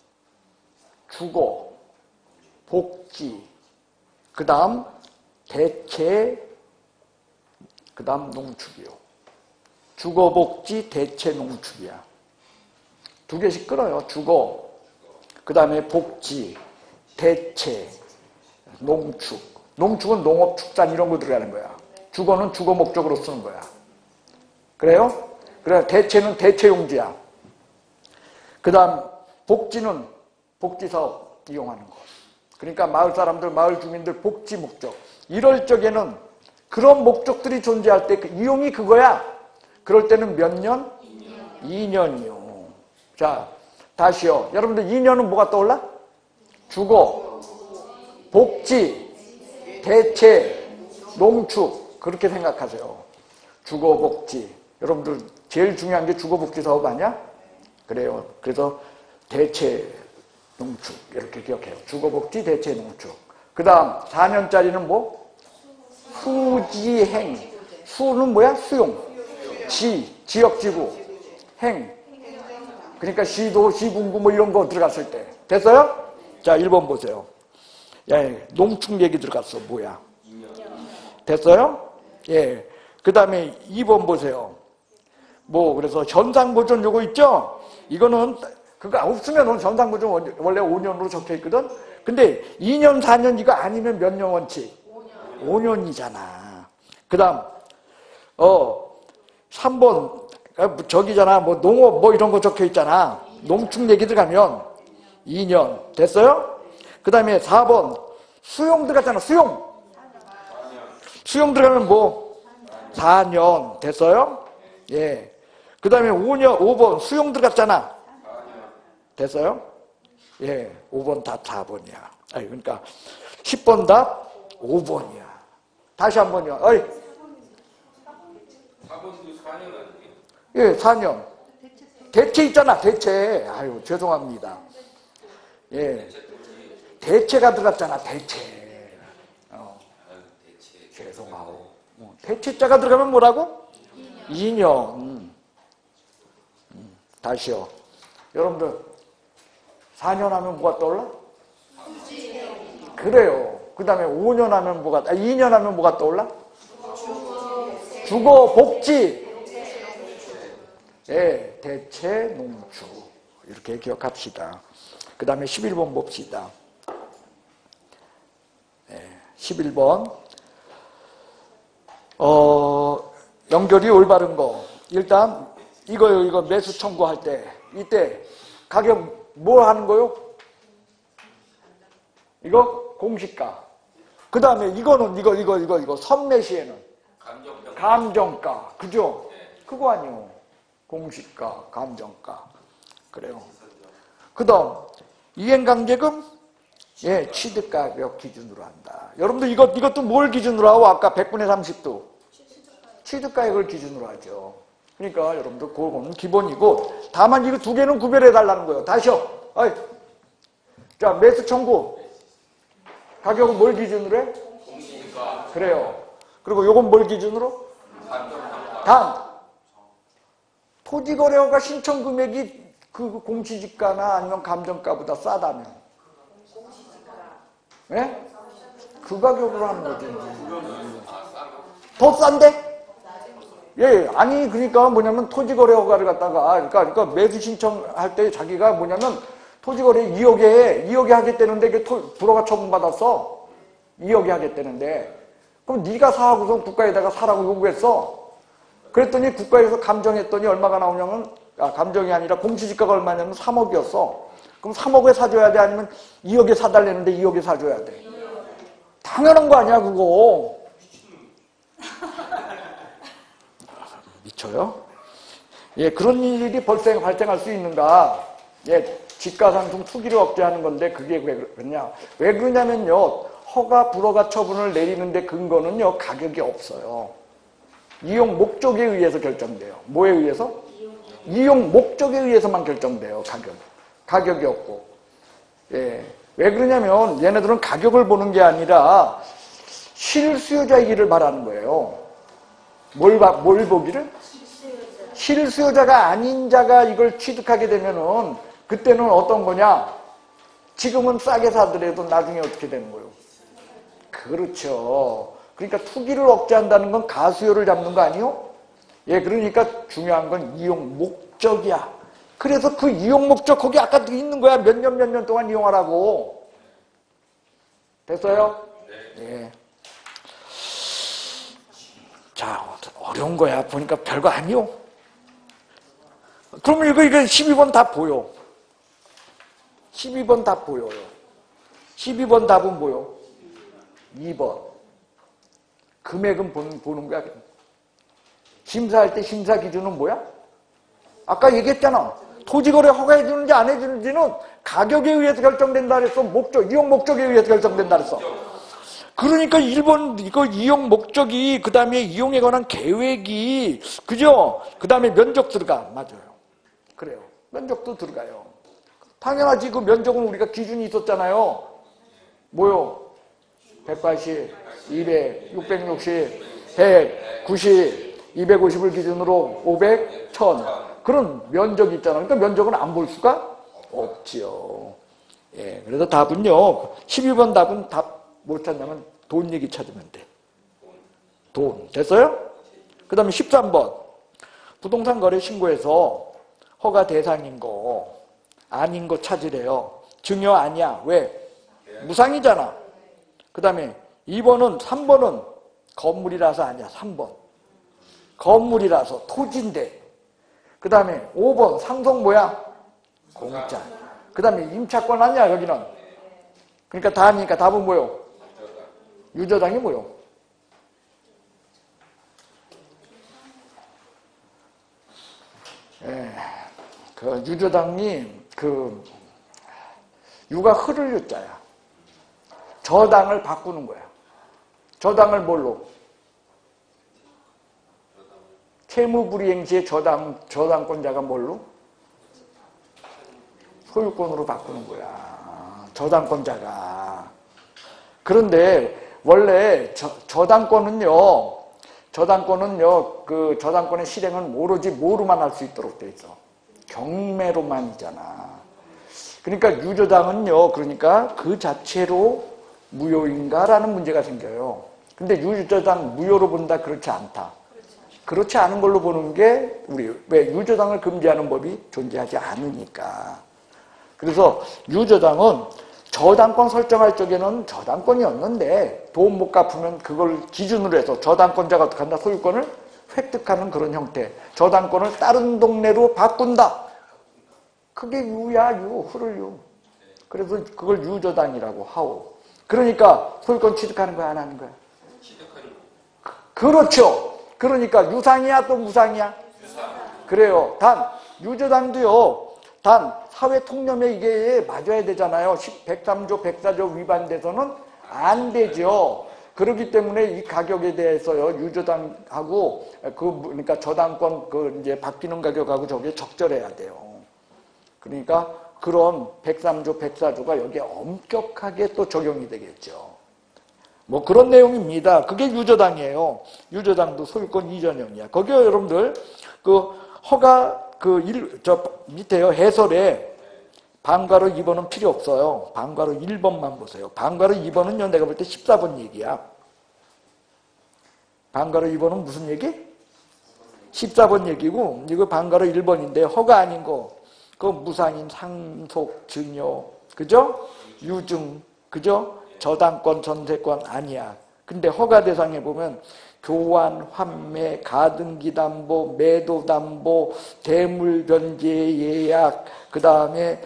주거, 복지, 그 다음 대체, 그 다음 농축이요. 주거, 복지, 대체, 농축이야. 두 개씩 끌어요. 주거, 그 다음에 복지, 대체, 농축. 농축은 농업, 축산 이런 거 들어가는 거야. 주거는 주거 목적으로 쓰는 거야. 그래요? 그래, 대체는 대체용지야. 그 다음 복지는 복지사업 이용하는 거. 그러니까 마을 사람들, 마을 주민들 복지 목적. 이럴 적에는 그런 목적들이 존재할 때 이용이 그거야. 그럴 때는 몇 년? 2년이요. 자, 다시요. 여러분들 2년은 뭐가 떠올라? 주거, 복지, 대체, 농축. 그렇게 생각하세요. 주거, 복지. 여러분들 제일 중요한 게 주거, 복지 사업 아니야? 그래요. 그래서 대체 농축. 이렇게 기억해요. 주거복지, 대체, 농축. 그 다음 4년짜리는 뭐? 수지행. 수는 뭐야? 수용. 지역지구. 행. 그러니까 시도, 시군구 뭐 이런 거 들어갔을 때. 됐어요? 자, 1번 보세요. 예, 농축 얘기 들어갔어. 뭐야? 됐어요? 예. 그 다음에 2번 보세요. 뭐, 그래서 현상보존 요거 있죠? 이거는, 그거 없으면 현상보존 원래 5년으로 적혀 있거든? 근데 2년, 4년 이거 아니면 몇 년 원칙? 5년이잖아. 그 다음, 3번, 저기잖아. 뭐, 농업 뭐 이런 거 적혀 있잖아. 농축 얘기 들어가면 2년. 됐어요? 그 다음에 4번, 수용 들어갔잖아. 수용. 수용 들어가면 뭐? 4년. 됐어요? 예. 그 다음에 5번, 수용 들어갔잖아. 됐어요? 예. 5번 답 4번이야. 아니, 그러니까 10번 답 5번이야. 다시 한 번요. 어이. 4번도 4년 아니에요? 예, 4년. 대체 있잖아, 대체. 아유, 죄송합니다. 예. 대체가 들어갔잖아, 대체. 죄송하고. 대체자가 들어가면 뭐라고? 2년. 다시요. 여러분들, 4년 하면 뭐가 떠올라? 그래요. 그 다음에 5년 하면 2년 하면 뭐가 떠올라? 주거, 복지. 예, 대체, 농축. 이렇게 기억합시다. 그 다음에 11번 봅시다. 예, 11번. 연결이 올바른 거. 일단, 이거 매수 청구할 때, 이때, 가격 뭘 하는 거요? 이거 공시가. 그 다음에 이거는, 이거, 선매 시에는 감정가. 그죠? 그거 아니요. 공시가, 감정가. 그래요. 그 다음, 이행강제금? 예, 취득가격 기준으로 한다. 여러분들 이것도 뭘 기준으로 하고 아까 100분의 30도? 취득가격을 기준으로 하죠. 그러니까 여러분들 그거는 기본이고 다만 이거 두 개는 구별해 달라는 거예요. 다시요. 어이. 자, 매수 청구. 가격은 뭘 기준으로 해? 공시지가. 그래요. 그리고 요건 뭘 기준으로? 단. 토지거래허가 신청 금액이 그 공시지가나 아니면 감정가보다 싸다면. 예? 그 가격으로 하는 거지. 더 싼데? 예, 아니, 그러니까 뭐냐면 토지거래허가를 갖다가, 그러니까 매수 신청할 때 자기가 뭐냐면 토지거래 2억에 하겠다는데 이게 불허가 처분받았어. 2억에 하겠다는데. 그럼 네가 사하고서 국가에다가 사라고 요구했어. 그랬더니 국가에서 감정했더니 얼마가 나오냐면, 감정이 아니라 공시지가가 얼마냐면 3억이었어. 그럼 3억에 사줘야 돼? 아니면 2억에 사달라는데 2억에 사줘야 돼? 당연한 거 아니야, 그거. 미쳐요? 예, 그런 일이 발생할 수 있는가? 예, 집가상승 투기를 억제하는 건데 그게 왜 그러냐? 왜 그러냐면요, 허가, 불허가 처분을 내리는데 근거는요, 가격이 없어요. 이용 목적에 의해서 결정돼요. 뭐에 의해서? 이용 목적에 의해서만 결정돼요, 가격이 없고. 예. 왜 그러냐면, 얘네들은 가격을 보는 게 아니라, 실수요자이기를 바라는 거예요. 뭘 보기를? 실수요자가 아닌 자가 이걸 취득하게 되면은, 그때는 어떤 거냐? 지금은 싸게 사더라도 나중에 어떻게 되는 거예요? 그렇죠. 그러니까 투기를 억제한다는 건 가수요를 잡는 거 아니요? 예, 그러니까 중요한 건 이용 목적이야. 그래서 그 이용 목적 거기 아까 있는 거야. 몇 년 동안 이용하라고. 됐어요? 예. 자, 어려운 거야. 보니까 별거 아니요. 그러면 이거 12번 답 보여. 12번 답 보여요. 12번 답은 뭐요? 2번. 금액은 보는 거야. 심사할 때 심사 기준은 뭐야? 아까 얘기했잖아. 토지거래 허가해주는지 안 해주는지는 가격에 의해서 결정된다 그랬어. 이용 목적에 의해서 결정된다 그랬어. 그러니까 1번 이거 이용 목적이, 그 다음에 이용에 관한 계획이, 그죠? 그 다음에 면적 들어가. 맞아요. 그래요. 면적도 들어가요. 당연하지. 그 면적은 우리가 기준이 있었잖아요. 뭐요? 180, 200, 660, 100, 90, 250을 기준으로 500, 1000 그런 면적이 있잖아요. 그러니까 면적은 안 볼 수가 없지요. 예, 그래서 답은요. 12번 답은 답 못 찾냐면 돈 얘기 찾으면 돼. 돈. 됐어요? 그 다음에 13번. 부동산 거래 신고에서 허가 대상인 거 아닌 거 찾으래요. 증여 아니야. 왜? 무상이잖아. 그 다음에 2번은 3번은 건물이라서 아니야. 3번. 건물이라서 토지인데. 그 다음에 5번 상속 뭐야? 공짜. 그 다음에 임차권 아니야 여기는. 그러니까 다 아니니까 답은 뭐요? 유저당이 뭐요? 예, 그 유저당이 그 유가 흐를 유자야. 저당을 바꾸는 거야. 저당을 뭘로? 채무불이행 시에 저당권자가 뭘로? 소유권으로 바꾸는 거야. 저당권자가. 그런데 원래 저당권은요, 그 저당권의 실행은 오로지 뭐로만 할 수 있도록 돼 있어? 경매로만이잖아. 그러니까 유저당은요, 그러니까 그 자체로 무효인가라는 문제가 생겨요. 근데 유저당 무효로 본다? 그렇지 않다. 그렇지 않은 걸로 보는 게 왜 유저당을 금지하는 법이 존재하지 않으니까. 그래서 유저당은 저당권 설정할 적에는 저당권이었는데 돈 못 갚으면 그걸 기준으로 해서 저당권자가 어떻게 한다? 소유권을 획득하는 그런 형태. 저당권을 다른 동네로 바꾼다. 그게 유야, 흐를 유. 그래서 그걸 유저당이라고 하오. 그러니까 소유권 취득하는 거야, 안 하는 거야? 취득하는 거. 그렇죠. 그러니까 유상이야, 또 무상이야? 유상. 그래요. 단 유저당도요. 단 사회 통념에 이게 맞아야 되잖아요. 103조, 104조 위반돼서는 안 되죠. 그렇기 때문에 이 가격에 대해서요. 유저당하고 그러니까 저당권 이제 바뀌는 가격하고 저게 적절해야 돼요. 그러니까 그런 103조, 104조가 여기에 엄격하게 또 적용이 되겠죠. 뭐 그런 내용입니다. 그게 유저당이에요. 유저당도 소유권 이전형이야. 거기에 여러분들 그 허가 저 밑에요. 해설에 방과로 2번은 필요 없어요. 방과로 1번만 보세요. 방과로 2번은요. 내가 볼 때 14번 얘기야. 방과로 2번은 무슨 얘기? 14번 얘기고 이거 방과로 1번인데 허가 아닌 거. 그 무상인 상속, 증여, 그죠? 유증, 그죠? 저당권, 전세권 아니야. 근데 허가 대상에 보면 교환, 환매, 가등기 담보, 매도 담보, 대물 변제 예약, 그 다음에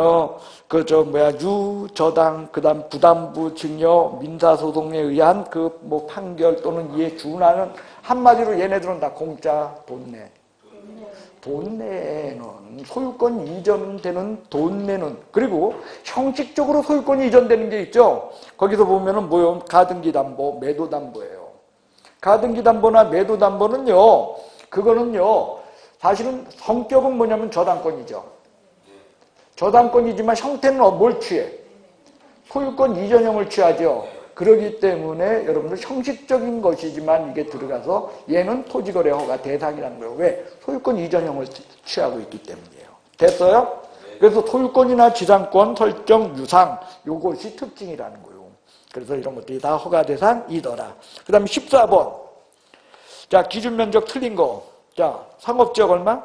유저당, 그 다음 부담부 증여, 민사소송에 의한 판결 또는 이에 준하는 한마디로 얘네들은 다 공짜 돈 내. 돈 내는 소유권 이전되는 돈 내는 그리고 형식적으로 소유권이 이전되는 게 있죠. 거기서 보면은 뭐요? 가등기 담보, 매도 담보예요. 가등기 담보나 매도 담보는요. 그거는요. 사실은 성격은 뭐냐면 저당권이죠. 저당권이지만 형태는 뭘 취해? 소유권 이전형을 취하죠. 그렇기 때문에 여러분들 형식적인 것이지만 이게 들어가서 얘는 토지거래 허가 대상이라는 거예요. 왜? 소유권 이전형을 취하고 있기 때문이에요. 됐어요? 그래서 소유권이나 지상권 설정 유상 요것이 특징이라는 거예요. 그래서 이런 것들이 다 허가 대상이더라. 그 다음에 14번. 자, 기준 면적 틀린 거. 자, 상업지역 얼마?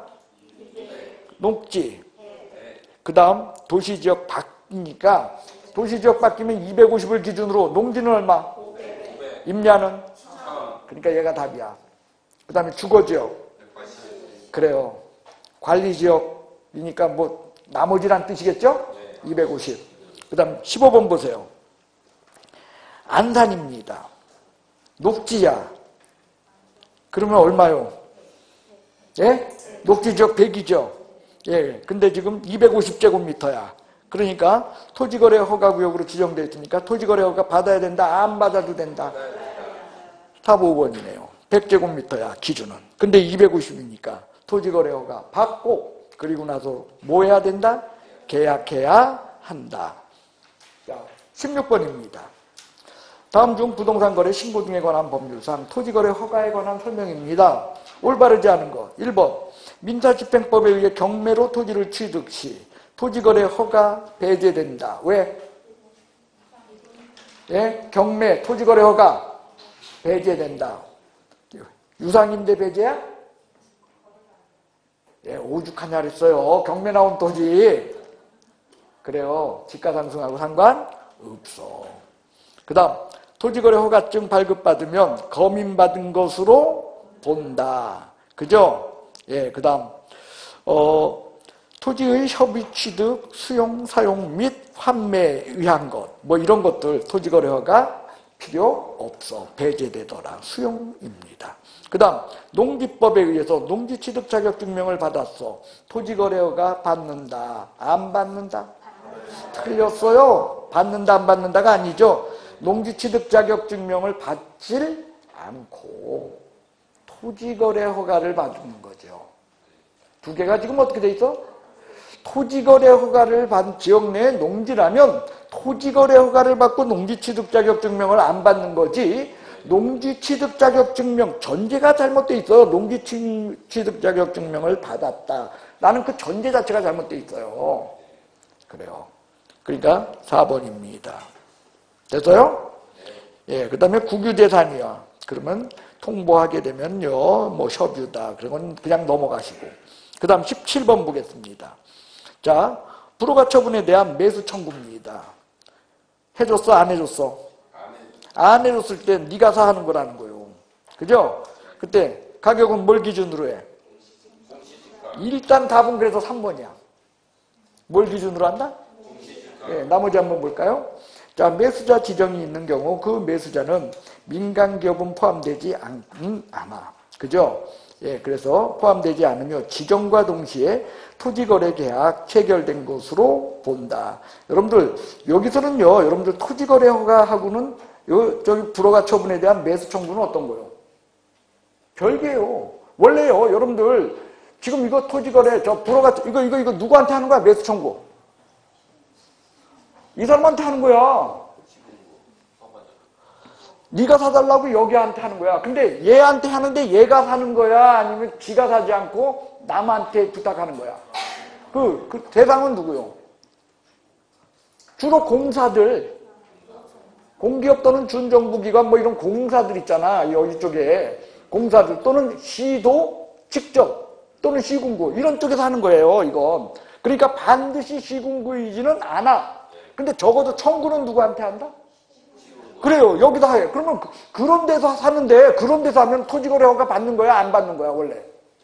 녹지. 그 다음 도시지역 바뀌니까 도시지역 바뀌면 250을 기준으로 농지는 얼마? 500. 임야는? 그러니까 얘가 답이야. 그 다음에 주거지역. 180. 그래요. 관리지역이니까 뭐 나머지란 뜻이겠죠? 250. 그 다음 15번 보세요. 안산입니다. 녹지야. 그러면 얼마요? 예? 녹지지역 100이죠? 예. 근데 지금 250제곱미터야. 그러니까 토지거래 허가구역으로 지정되어 있으니까 토지거래 허가 받아야 된다, 안 받아도 된다. 답 5번이네요. 100제곱미터야 기준은. 근데 250이니까 토지거래 허가 받고 그리고 나서 뭐 해야 된다? 계약해야 한다. 자, 16번입니다. 다음 중 부동산 거래 신고 등에 관한 법률상 토지거래 허가에 관한 설명입니다. 올바르지 않은 것. 1번 민사집행법에 의해 경매로 토지를 취득 시 토지거래 허가 배제된다. 왜? 예? 경매 토지거래 허가 배제된다. 유상임대 배제야? 예, 오죽하냐 그랬어요. 경매 나온 토지. 그래요. 지가 상승하고 상관없어. 그 다음 토지거래 허가증 발급받으면 검인받은 것으로 본다. 그죠? 예, 그 다음 토지의 협의 취득, 수용, 사용 및 환매에 의한 것, 뭐 이런 것들 토지거래 허가 필요 없어. 배제되더라. 수용입니다. 그 다음 농지법에 의해서 농지취득 자격증명을 받았어. 토지거래 허가 받는다. 안 받는다? 틀렸어요. 받는다 안 받는다가 아니죠. 농지취득 자격증명을 받질 않고 토지거래 허가를 받는 거죠. 두 개가 지금 어떻게 돼 있어? 토지거래 허가를 받은 지역 내에 농지라면 토지거래 허가를 받고 농지취득 자격증명을 안 받는 거지. 농지취득 자격증명 전제가 잘못돼 있어요. 농지취득 자격증명을 받았다. 나는 그 전제 자체가 잘못돼 있어요. 그래요. 그러니까 4번입니다. 됐어요? 예, 그 다음에 국유재산이야. 그러면 통보하게 되면요, 뭐 협유다. 그런 건 그냥 넘어가시고. 그 다음 17번 보겠습니다. 자, 불허가 처분에 대한 매수 청구입니다. 해줬어? 안 해줬어? 안 해줬을 때 네가 사하는 거라는 거예요. 그죠? 그때 가격은 뭘 기준으로 해? 일단 답은 그래서 3번이야. 뭘 기준으로 한다? 예, 나머지 한번 볼까요? 자, 매수자 지정이 있는 경우 그 매수자는 민간기업은 포함되지 않아. 그죠? 예, 그래서 포함되지 않으며 지정과 동시에 토지거래 계약 체결된 것으로 본다. 여러분들, 여기서는요, 여러분들 토지거래 허가하고는 저기 불허가 처분에 대한 매수 청구는 어떤 거요? 별개요. 원래요, 여러분들, 지금 이거 토지거래, 불허가, 이거 누구한테 하는 거야? 매수 청구. 이 사람한테 하는 거야. 네가 사달라고 여기한테 하는 거야. 근데 얘한테 하는데 얘가 사는 거야? 아니면 지가 사지 않고 남한테 부탁하는 거야? 그 대상은 누구요? 주로 공사들, 공기업 또는 준정부기관 뭐 이런 공사들 있잖아. 여기 쪽에 공사들 또는 시도 직접 또는 시군구 이런 쪽에서 하는 거예요. 이건. 그러니까 반드시 시군구이지는 않아. 근데 적어도 청구는 누구한테 한다? 그래요. 여기다 해. 그러면 그런 데서 사는데 그런 데서 하면 토지거래 허가 받는 거야? 안 받는 거야? 원래?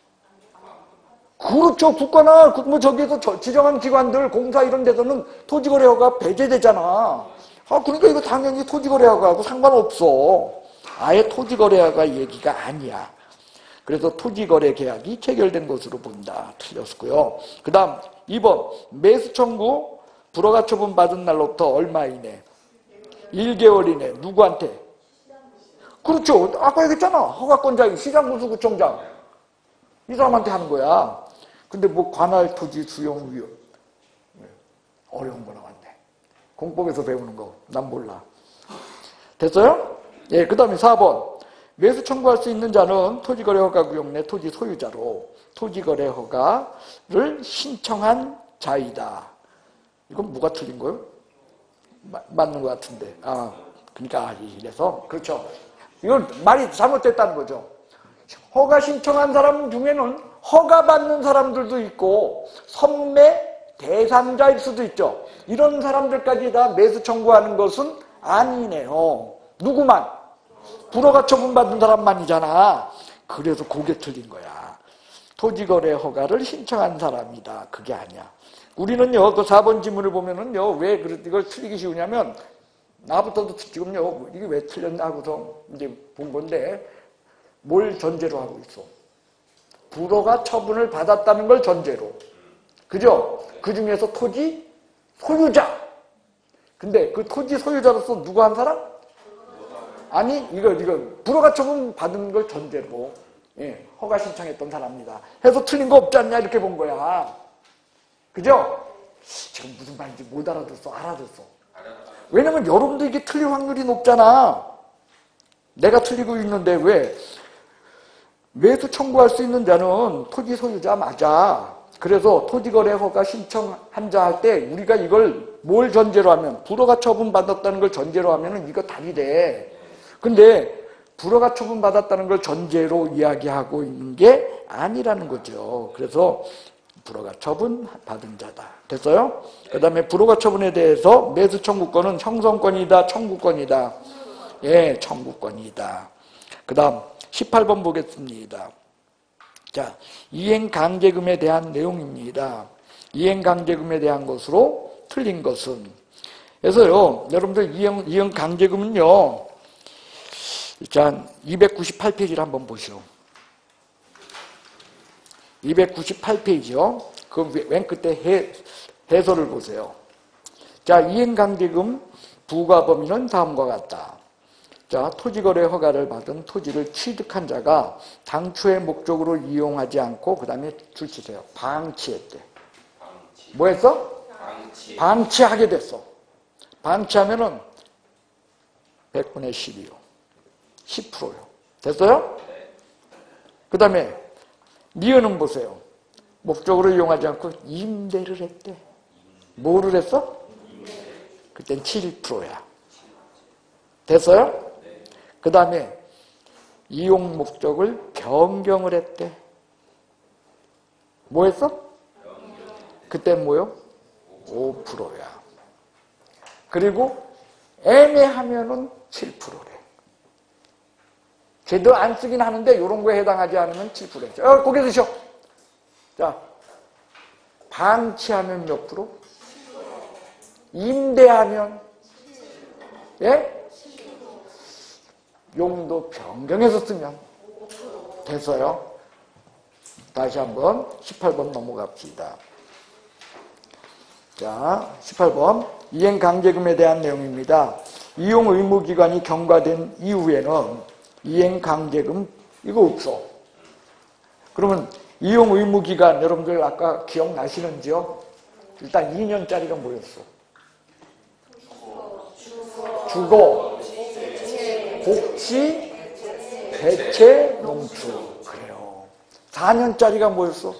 그렇죠. 국가나 뭐 저기에서 지정한 기관들 공사 이런 데서는 토지거래 허가 배제되잖아. 그러니까 이거 당연히 토지거래 허가하고 상관없어. 아예 토지거래 허가 얘기가 아니야. 그래서 토지거래 계약이 체결된 것으로 본다. 틀렸고요. 그 다음 2번 매수 청구 불허가 처분 받은 날로부터 얼마 이내? 1개월 이내. 누구한테? 그렇죠. 아까 얘기했잖아. 허가권자인 시장군수구청장. 이 사람한테 하는 거야. 근데 뭐 관할 토지 수용 위원. 어려운 거 나왔네. 공법에서 배우는 거. 난 몰라. 됐어요? 예, 그 다음에 4번. 매수 청구할 수 있는 자는 토지거래 허가 구역 내 토지 소유자로 토지거래 허가를 신청한 자이다. 이건 뭐가 틀린 거예요? 맞는 것 같은데. 그러니까 이래서 그렇죠. 이건 말이 잘못됐다는 거죠. 허가 신청한 사람 중에는 허가 받는 사람들도 있고 선매 대상자일 수도 있죠. 이런 사람들까지 다 매수 청구하는 것은 아니네요. 누구만? 불허가 처분받은 사람만이잖아. 그래서 그게 틀린 거야. 토지거래 허가를 신청한 사람이다. 그게 아니야. 우리는요, 그 4번 지문을 보면은요, 왜 이걸 틀리기 쉬우냐면, 나부터도 지금요, 이게 왜 틀렸나 하고서 이제 본 건데, 뭘 전제로 하고 있어? 불허가 처분을 받았다는 걸 전제로. 그죠? 그 중에서 토지 소유자. 근데 그 토지 소유자로서 누구 한 사람? 아니, 이거, 불허가 처분 받은 걸 전제로, 예, 허가 신청했던 사람입니다. 해서 틀린 거 없지 않냐, 이렇게 본 거야. 그죠? 지금 무슨 말인지 못 알아듣어. 알아듣어. 알아요. 왜냐면 여러분도 이게 틀릴 확률이 높잖아. 내가 틀리고 있는데 왜? 매수 청구할 수 있는 자는 토지 소유자 맞아. 그래서 토지거래 허가 신청한 자 할 때 우리가 이걸 뭘 전제로 하면 불허가 처분받았다는 걸 전제로 하면은 이거 답이 돼. 근데 불허가 처분받았다는 걸 전제로 이야기하고 있는 게 아니라는 거죠. 그래서 불허가 처분받은 자다. 됐어요? 그 다음에 불허가 처분에 대해서 매수 청구권은 형성권이다, 청구권이다. 예, 청구권이다. 그 다음 18번 보겠습니다. 자, 이행강제금에 대한 내용입니다. 이행강제금에 대한 것으로 틀린 것은. 그래서요, 여러분들 이행강제금은요, 자, 298페이지를 한번 보시오. 298페이지요. 그 맨 끝에 해설을 보세요. 자, 이행강제금 부과 범위는 다음과 같다. 자, 토지거래 허가를 받은 토지를 취득한 자가 당초의 목적으로 이용하지 않고 그 다음에 줄 치세요. 방치했대. 뭐 했어? 방치하게 됐어. 방치하면은 100분의 10이요. 10%요. 됐어요? 그 다음에 니은은 보세요. 목적으로 이용하지 않고 임대를 했대. 뭐를 했어? 그땐 7%야. 됐어요? 그 다음에 이용 목적을 변경을 했대. 뭐 했어? 그땐 뭐요? 5%야. 그리고 애매하면은 7%래. 제대로 안 쓰긴 하는데 이런 거에 해당하지 않으면 7%죠. 고개 드셔. 자, 방치하면 몇 프로? 임대하면? 예? 용도 변경해서 쓰면 됐어요. 다시 한번 18번 넘어갑시다. 자, 18번 이행강제금에 대한 내용입니다. 이용 의무기간이 경과된 이후에는 이행강제금 이거 없어. 그러면 이용 의무기간 여러분들 아까 기억나시는지요? 일단 2년짜리가 뭐였어? 주거, 복지, 대체, 농축. 그래요. 4년짜리가 뭐였어?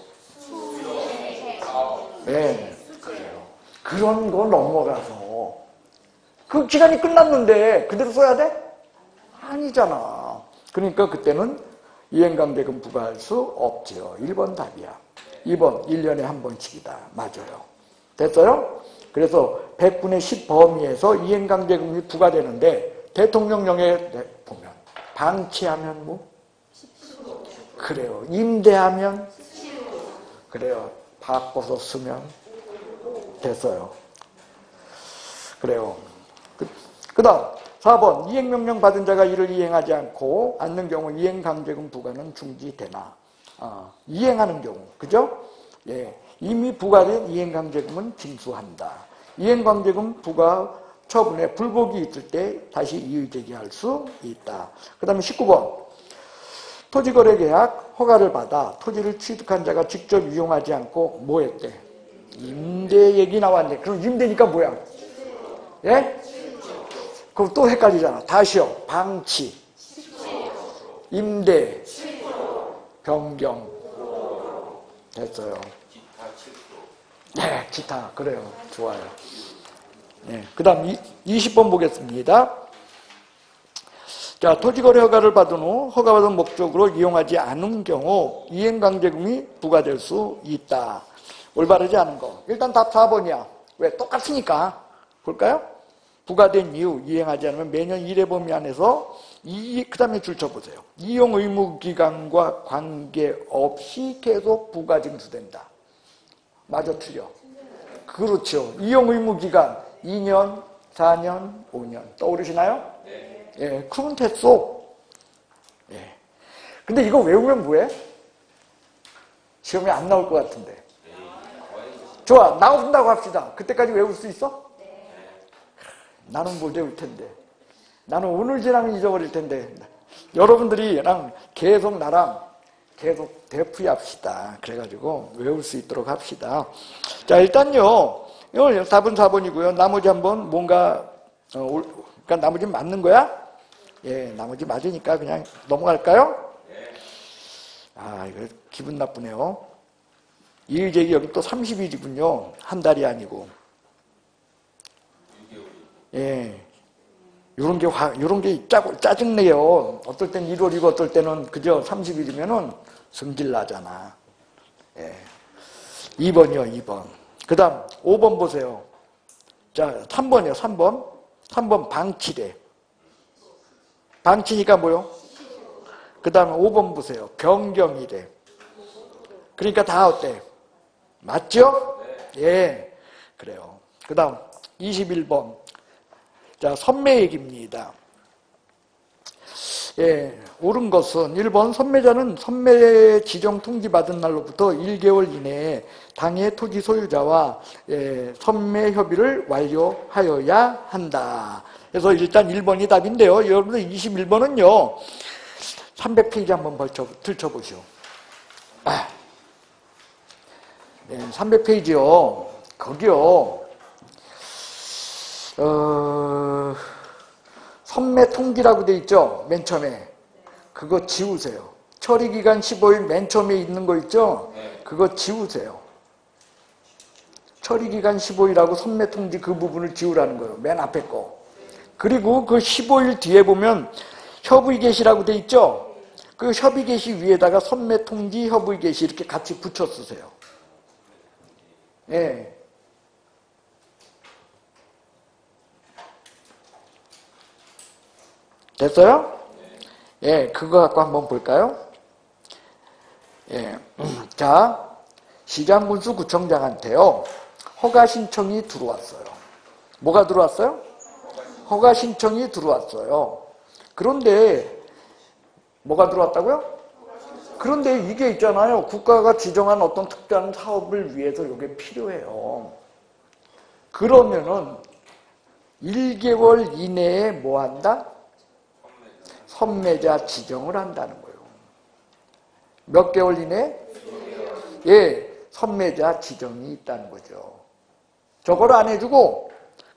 네, 그래요. 그런 거 넘어가서 그 기간이 끝났는데 그대로 써야 돼? 아니잖아. 그러니까 그때는 이행강제금 부과할 수 없지요. 1번 답이야. 2번 1년에 한 번씩이다. 맞아요. 됐어요? 그래서 100분의 10 범위에서 이행강제금이 부과되는데 대통령령에 보면 방치하면 뭐? 그래요. 임대하면? 그래요. 바꿔서 쓰면 됐어요. 그래요. 그 다음 4번 이행명령 받은 자가 이를 이행하지 않는 경우 이행강제금 부과는 중지되나. 이행하는 경우 그죠? 예, 이미 부과된 이행강제금은 징수한다. 이행강제금 부과 처분에 불복이 있을 때 다시 이의제기할 수 있다. 그 다음에 19번 토지거래계약 허가를 받아 토지를 취득한 자가 직접 이용하지 않고 뭐 했대? 임대 얘기 나왔네. 그럼 임대니까 뭐야? 예? 그럼 또 헷갈리잖아. 다시요. 방치, 임대, 변경. 됐어요. 네, 기타. 그래요. 좋아요. 네, 그 다음 20번 보겠습니다. 자, 토지거래 허가를 받은 후 허가받은 목적으로 이용하지 않은 경우 이행강제금이 부과될 수 있다. 올바르지 않은 거. 일단 답 4번이야. 왜? 똑같으니까. 볼까요? 부과된 이후 이행하지 않으면 매년 1회 범위 안에서 그 다음에 줄 쳐보세요. 이용 의무 기간과 관계없이 계속 부과 징수된다. 맞아, 틀려? 그렇죠. 이용 의무 기간 2년, 4년, 5년. 떠오르시나요? 네. 예, 그러면 됐어. 예. 근데 이거 외우면 뭐해? 시험에 안 나올 것 같은데. 좋아, 나온다고 합시다. 그때까지 외울 수 있어? 나는 못 외울 텐데. 나는 오늘 지나면 잊어버릴 텐데. 여러분들이랑 계속 나랑 계속 대프이 합시다. 그래가지고 외울 수 있도록 합시다. 자, 일단요. 이거 답은 4번이고요. 나머지 한번 뭔가, 그러니까 나머지 맞는 거야? 예, 나머지 맞으니까 그냥 넘어갈까요? 아, 이거 기분 나쁘네요. 이의제기 여기 또 30일이군요. 한 달이 아니고. 예. 요런 게 짜증내요. 어떨 땐 1월이고 어떨 때는 그저 30일이면은 성질나잖아. 예. 2번이요, 2번. 그 다음, 5번 보세요. 자, 3번이요, 3번. 3번 방치래. 방치니까 뭐요? 그 다음에 5번 보세요. 변경이래. 그러니까 다 어때? 맞죠? 예. 그래요. 그 다음, 21번. 자, 선매 얘기입니다. 예, 옳은 것은 1번 선매자는 선매 지정 통지받은 날로부터 1개월 이내에 당해 토지 소유자와 선매 협의를 완료하여야 한다. 그래서 일단 1번이 답인데요. 여러분들 21번은요. 300페이지 한번 들춰보시오. 300페이지요. 거기요. 선매 통지라고 돼 있죠? 맨 처음에. 그거 지우세요. 처리기간 15일 맨 처음에 있는 거 있죠? 그거 지우세요. 처리기간 15일하고 선매 통지 그 부분을 지우라는 거예요. 맨 앞에 거. 그리고 그 15일 뒤에 보면 협의 개시라고 돼 있죠? 그 협의 개시 위에다가 선매 통지, 협의 개시 이렇게 같이 붙여 쓰세요. 예. 됐어요? 예, 그거 갖고 한번 볼까요? 예. 자, 시장군수 구청장한테요. 허가 신청이 들어왔어요. 뭐가 들어왔어요? 허가 신청이 들어왔어요. 그런데 뭐가 들어왔다고요? 그런데 이게 있잖아요. 국가가 지정한 어떤 특별한 사업을 위해서 이게 필요해요. 그러면은 1개월 이내에 뭐 한다? 선매자 지정을 한다는 거예요. 몇 개월 이내? 예, 선매자 지정이 있다는 거죠. 저걸 안 해주고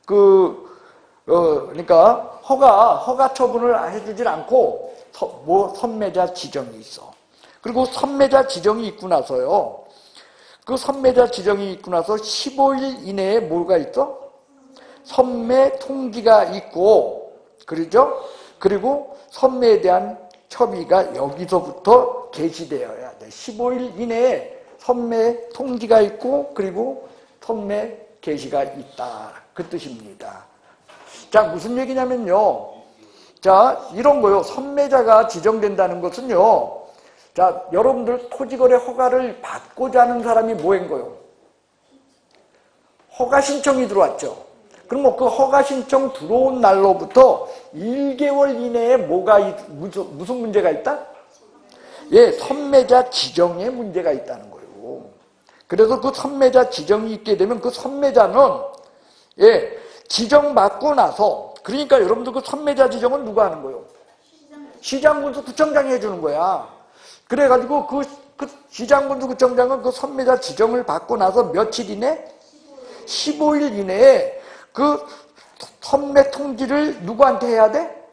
그러니까 허가 처분을 해주질 않고 선매자 지정이 있어. 그리고 선매자 지정이 있고 나서요. 그 선매자 지정이 있고 나서 15일 이내에 뭐가 있어? 선매 통지가 있고, 그러죠? 그리고 선매에 대한 협의가 여기서부터 개시되어야 돼. 15일 이내에 선매 통지가 있고, 그리고 선매 개시가 있다. 그 뜻입니다. 자, 무슨 얘기냐면요. 자, 이런 거요. 선매자가 지정된다는 것은요. 자, 여러분들 토지거래 허가를 받고자 하는 사람이 뭐인 거요? 허가 신청이 들어왔죠. 그럼 그 허가 신청 들어온 날로부터 1개월 이내에 무슨 문제가 있다? 예, 선매자 지정에 문제가 있다는 거예요. 그래서 그 선매자 지정이 있게 되면 그 선매자는 예, 지정받고 나서 그러니까 여러분들 그 선매자 지정은 누가 하는 거예요? 시장군수 구청장이 해주는 거야. 그래가지고 그 시장군수 구청장은 그 선매자 지정을 받고 나서 며칠 이내? 15일 이내에 그 선매 통지를 누구한테 해야 돼?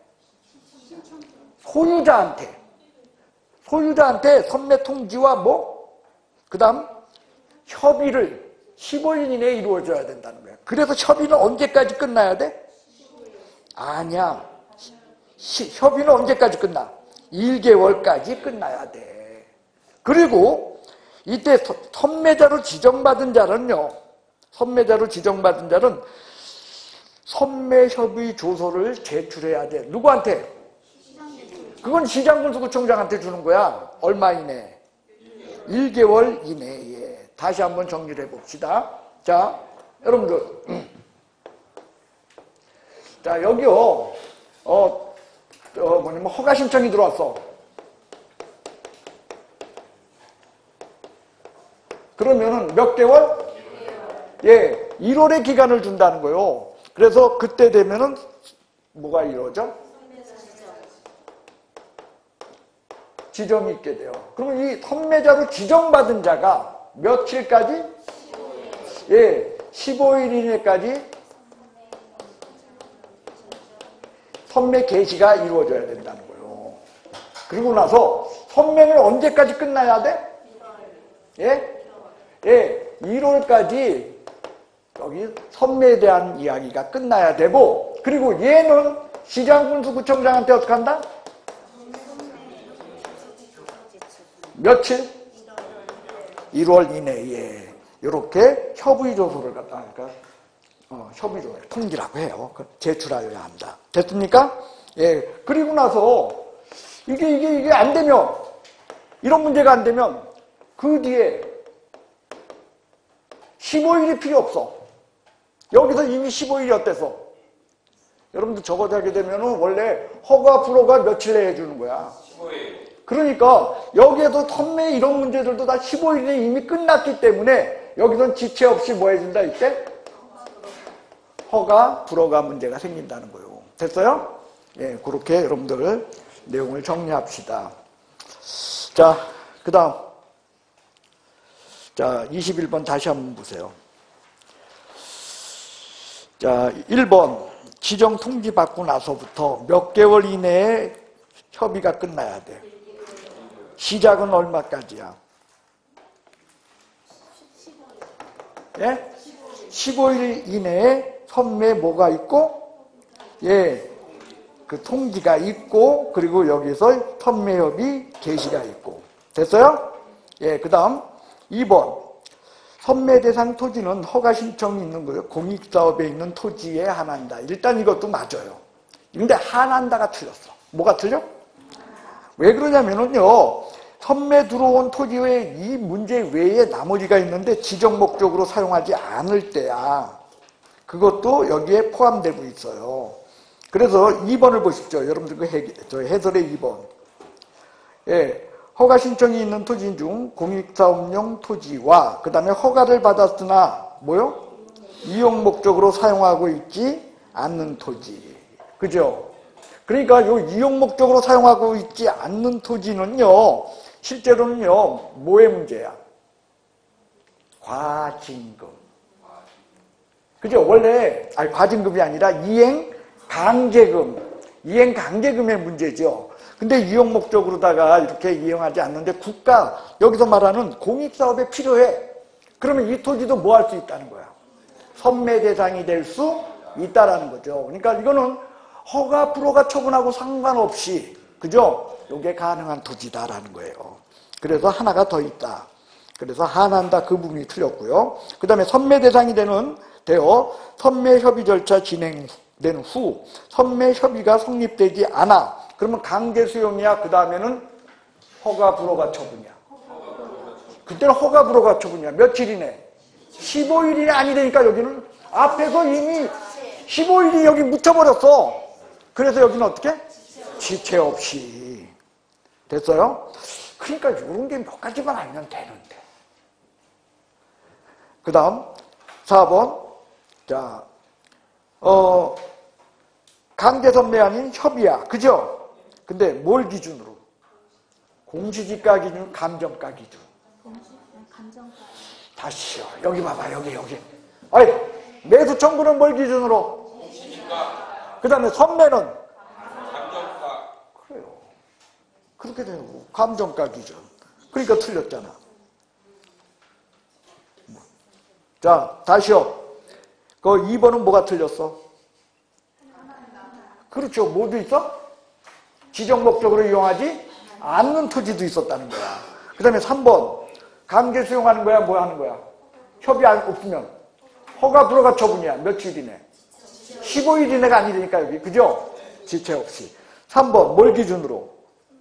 소유자한테 선매 통지와 그 다음 협의를 15일 이내에 이루어져야 된다는 거야. 그래서 협의는 언제까지 끝나야 돼? 아니야. 협의는 언제까지 끝나? 1개월까지 끝나야 돼. 그리고 이때 선매자로 지정받은 자는요. 선매자로 지정받은 자는 선매협의 조서를 제출해야 돼. 누구한테? 그건 시장군수구청장한테 주는 거야. 얼마 이내? 1개월 이내에. 다시 한번 정리를 해봅시다. 자, 여러분들. 자, 여기요. 허가 신청이 들어왔어. 그러면은 몇 개월? 예, 1월의 기간을 준다는 거예요. 그래서 그때 되면은 뭐가 이루어져? 지정이 있게 돼요. 그러면 이 선매자로 지정받은 자가 며칠까지? 예, 15일 이내까지 선매 개시가 이루어져야 된다는 거예요. 그리고 나서 선매는 언제까지 끝나야 돼? 예? 예, 1월까지 여기 선매에 대한 이야기가 끝나야 되고, 그리고 얘는 시장군수구청장한테 어떻게 한다? 며칠? 1월 이내에 이렇게 협의조서를 갖다 협의조서 통지라고 해요. 제출하여야 한다. 됐습니까? 예. 그리고 나서 이게 안 되면, 이런 문제가 안 되면 그 뒤에 15일이 필요 없어. 여기서 이미 15일이 어때서? 여러분들 적어도 하게 되면은 원래 허가 불허가 며칠 내에 해주는 거야. 15일. 그러니까 여기에도 선매 이런 문제들도 다 15일에 이미 끝났기 때문에 여기선 지체 없이 뭐 해준다 이때? 허가 불허가 문제가 생긴다는 거예요. 됐어요? 예, 그렇게 여러분들 내용을 정리합시다. 자, 그 다음. 자, 21번 다시 한번 보세요. 자, 1번. 지정 통지 받고 나서부터 몇 개월 이내에 협의가 끝나야 돼. 시작은 얼마까지야? 예? 15일 이내에 선매 뭐가 있고, 예, 그 통지가 있고, 그리고 여기서 선매협의 개시가 있고. 됐어요? 예, 그 다음 2번. 선매 대상 토지는 허가 신청이 있는 거예요. 공익사업에 있는 토지에 한한다. 일단 이것도 맞아요. 근데 한한다가 틀렸어. 뭐가 틀려? 왜 그러냐면은요, 선매 들어온 토지 외에 이 문제 외에 나머지가 있는데 지정 목적으로 사용하지 않을 때야. 그것도 여기에 포함되고 있어요. 그래서 2번을 보십시오. 여러분들 그 해설의 2번. 예, 허가 신청이 있는 토지 중 공익사업용 토지와 그 다음에 허가를 받았으나 뭐요? 이용 목적으로 사용하고 있지 않는 토지. 그죠? 그러니까 요 이용 목적으로 사용하고 있지 않는 토지는요, 실제로는요, 뭐의 문제야? 과징금. 그죠? 원래, 아니, 과징금이 아니라 이행 강제금. 이행 강제금의 문제죠. 근데 이용 목적으로다가 이렇게 이용하지 않는데 국가, 여기서 말하는 공익사업에 필요해. 그러면 이 토지도 뭐 할 수 있다는 거야? 선매 대상이 될 수 있다라는 거죠. 그러니까 이거는 허가 불허가 처분하고 상관없이, 그죠? 이게 가능한 토지다라는 거예요. 그래서 하나가 더 있다. 그래서 한한다 그 부분이 틀렸고요. 그 다음에 선매 대상이 되어 선매 협의 절차 진행된 후 선매 협의가 성립되지 않아. 그러면 강제 수용이야. 그 다음에는 허가 불허가 처분이야. 그때는 허가 불허가 처분이야. 며칠이네? 15일이 아니라니까 여기는. 앞에서 이미 15일이 여기 묻혀버렸어. 그래서 여기는 어떻게? 지체 없이. 됐어요? 그러니까 이런 게 몇 가지만 알면 되는데. 그 다음 4번. 자, 강제 선매 아닌 협의야. 그죠? 근데 뭘 기준으로? 공시지가 기준, 감정가 기준. 감정가. 다시요. 여기 봐봐. 여기. 아니, 매수 청구는 뭘 기준으로? 공시지가. 그 다음에 선매는? 감정가. 그래요. 그렇게 되고. 감정가 기준. 그러니까 틀렸잖아. 자, 다시요. 그 2번은 뭐가 틀렸어? 그렇죠. 뭐도 있어? 지정 목적으로 이용하지 않는 토지도 있었다는 거야. 그 다음에 3번. 강제 수용하는 거야? 뭐 하는 거야? 협의 없으면. 허가 불허가 처분이야. 며칠 이내? 15일 이내가 아니니까 여기. 그죠? 지체 없이. 3번. 뭘 기준으로?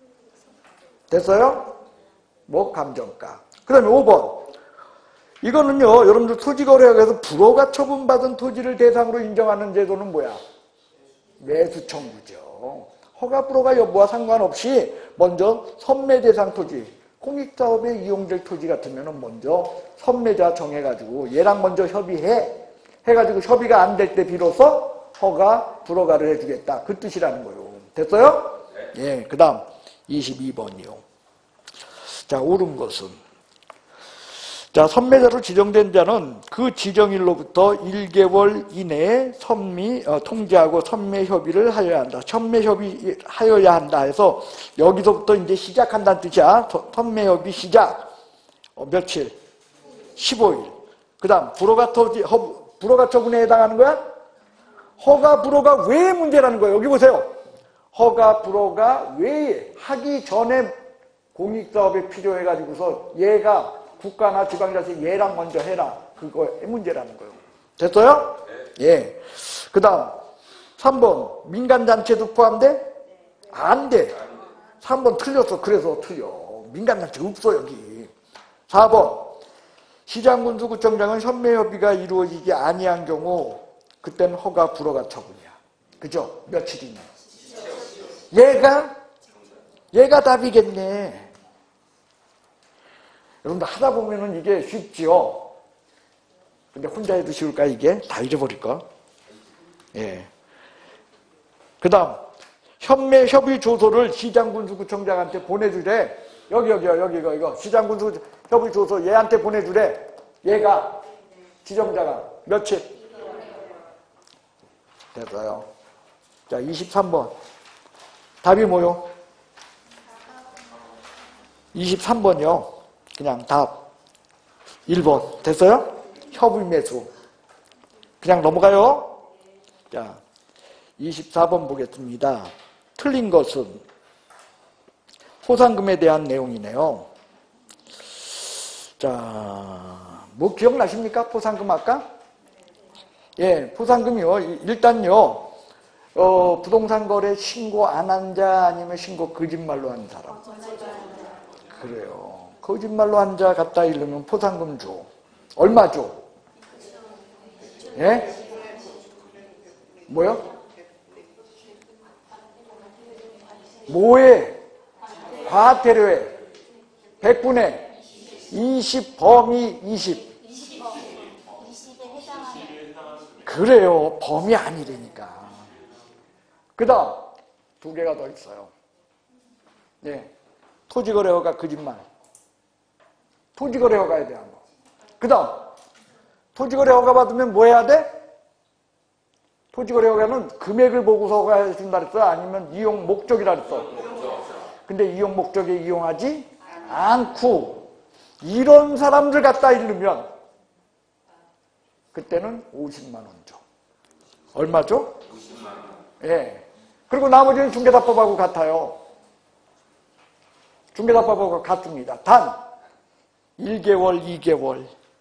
됐어요? 뭐 감정가. 그 다음에 5번. 이거는요, 여러분들 토지거래학에서 불허가 처분받은 토지를 대상으로 인정하는 제도는 뭐야? 매수 청구죠. 허가 불허가 여부와 상관없이 먼저 선매 대상 토지, 공익사업에 이용될 토지 같으면 먼저 선매자 정해가지고 얘랑 먼저 협의해. 해가지고 협의가 안 될 때 비로소 허가 불허가를 해주겠다. 그 뜻이라는 거예요. 됐어요? 예, 그 다음 22번이요. 자, 옳은 것은. 자, 선매자로 지정된 자는 그 지정일로부터 1개월 이내에 통지하고 선매협의를 하여야 한다. 선매협의하여야 한다 해서 여기서부터 이제 시작한다는 뜻이야. 선매협의 시작. 며칠? 15일. 그 다음, 불허가 처분에 해당하는 거야? 허가 불허가 외의 문제라는 거예요. 여기 보세요. 허가 불허가 외에 하기 전에 공익사업에 필요해가지고서 얘가 국가나 지방자치 얘랑 먼저 해라. 그거의 문제라는 거예요. 됐어요? 예. 그 다음 3번 민간단체도 포함돼? 안 돼. 3번 틀렸어. 그래서 틀려. 민간단체 없어 여기. 4번 시장군수구청장은 선매협의가 이루어지지 아니한 경우 그때는 허가 불허가 처분이야. 그죠? 며칠이냐. 얘가 답이겠네. 여러분들 하다 보면은 이게 쉽지요. 근데 혼자 해도 쉬울까 이게? 다 잊어버릴까? 예. 그 다음 협의 조서를 시장군수구청장한테 보내주래. 이거 시장군수협의 조서 얘한테 보내주래. 얘가 지정자가 며칠? 됐어요. 자, 23번 답이 뭐요? 23번이요. 그냥 답 1번 됐어요? 협의 매수 그냥 넘어가요. 자, 24번 보겠습니다. 틀린 것은 포상금에 대한 내용이네요. 자, 뭐 기억나십니까? 포상금 아까? 예, 포상금이요. 일단요, 부동산 거래 신고 안 한 자 아니면 신고 거짓말로 한 사람. 그래요. 거짓말로 한 자 갖다 잃으면 포상금 줘. 얼마 줘? 예? 뭐요? 뭐에? 과태료에 100분의 20 범위 20. 그래요. 범위 아니라니까. 그 다음 2개가 더 있어요. 예. 토지거래허가 거짓말. 토지거래허가에 대한 거. 그 다음 토지거래허가 받으면 뭐 해야 돼? 토지거래허가는 금액을 보고서 허가해준다 그랬어? 아니면 이용 목적이라 그랬어? 근데 이용 목적에 이용하지 않고 이런 사람들 갖다 잃으면 그때는 50만 원 줘. 얼마 줘? 50만 원. 예. 그리고 나머지는 중개사법하고 같아요. 중개사법하고 같습니다. 단 1개월, 2개월.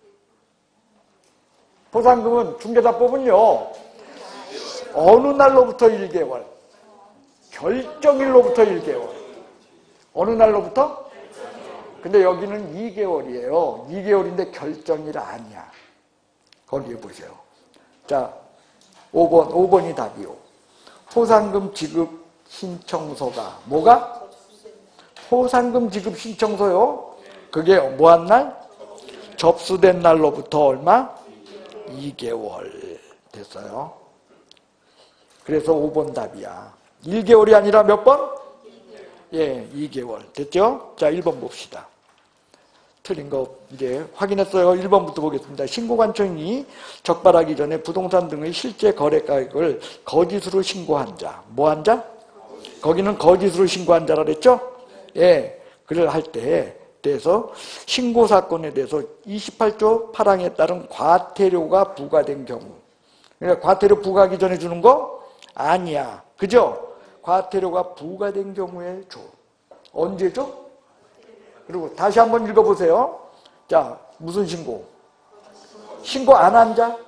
포상금은 중개사법은요. 어느 날로부터 1개월? 결정일로부터 1개월. 어느 날로부터? 근데 여기는 2개월이에요. 2개월인데 결정일 아니야. 거기에 보세요. 자, 5번이 답이요. 포상금 지급 신청서가 뭐가? 포상금 지급 신청서요. 그게 뭐한 날? 접수된 날로부터 얼마? 2개월 됐어요. 그래서 5번 답이야. 1개월이 아니라 몇 번? 예, 2개월. 됐죠? 자, 1번 봅시다. 틀린 거 이제 확인했어요. 1번부터 보겠습니다. 신고관청이 적발하기 전에 부동산 등의 실제 거래가액을 거짓으로 신고한 자. 뭐 한 자? 거기는 거짓으로 신고한 자라 그랬죠? 예, 그를 할 때에 대해서 신고사건에 대해서 28조 8항에 따른 과태료가 부과된 경우. 그러니까 과태료 부과하기 전에 주는 거? 아니야. 그죠? 과태료가 부과된 경우에 줘. 언제 줘? 그리고 다시 한번 읽어보세요. 자, 무슨 신고? 신고 안 한 자?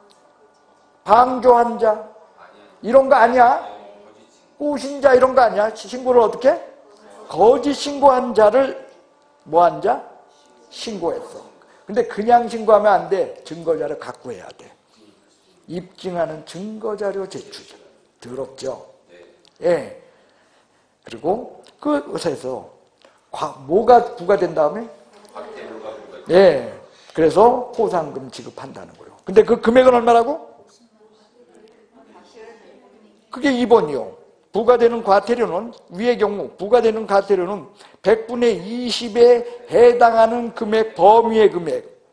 방조한 자? 이런 거 아니야? 꼬신 자 이런 거 아니야? 신고를 어떻게? 거짓 신고한 자를 뭐 한 자? 신고했어. 근데 그냥 신고하면 안 돼. 증거자료 갖고 해야 돼. 입증하는 증거자료 제출자. 더럽죠? 예. 그리고 그것에서 뭐가 부과된 다음에? 예. 그래서 포상금 지급한다는 거예요. 근데 그 금액은 얼마라고? 그게 2번이요. 부과되는 과태료는 위의 경우 부과되는 과태료는 100분의 20에 해당하는 금액 범위의 금액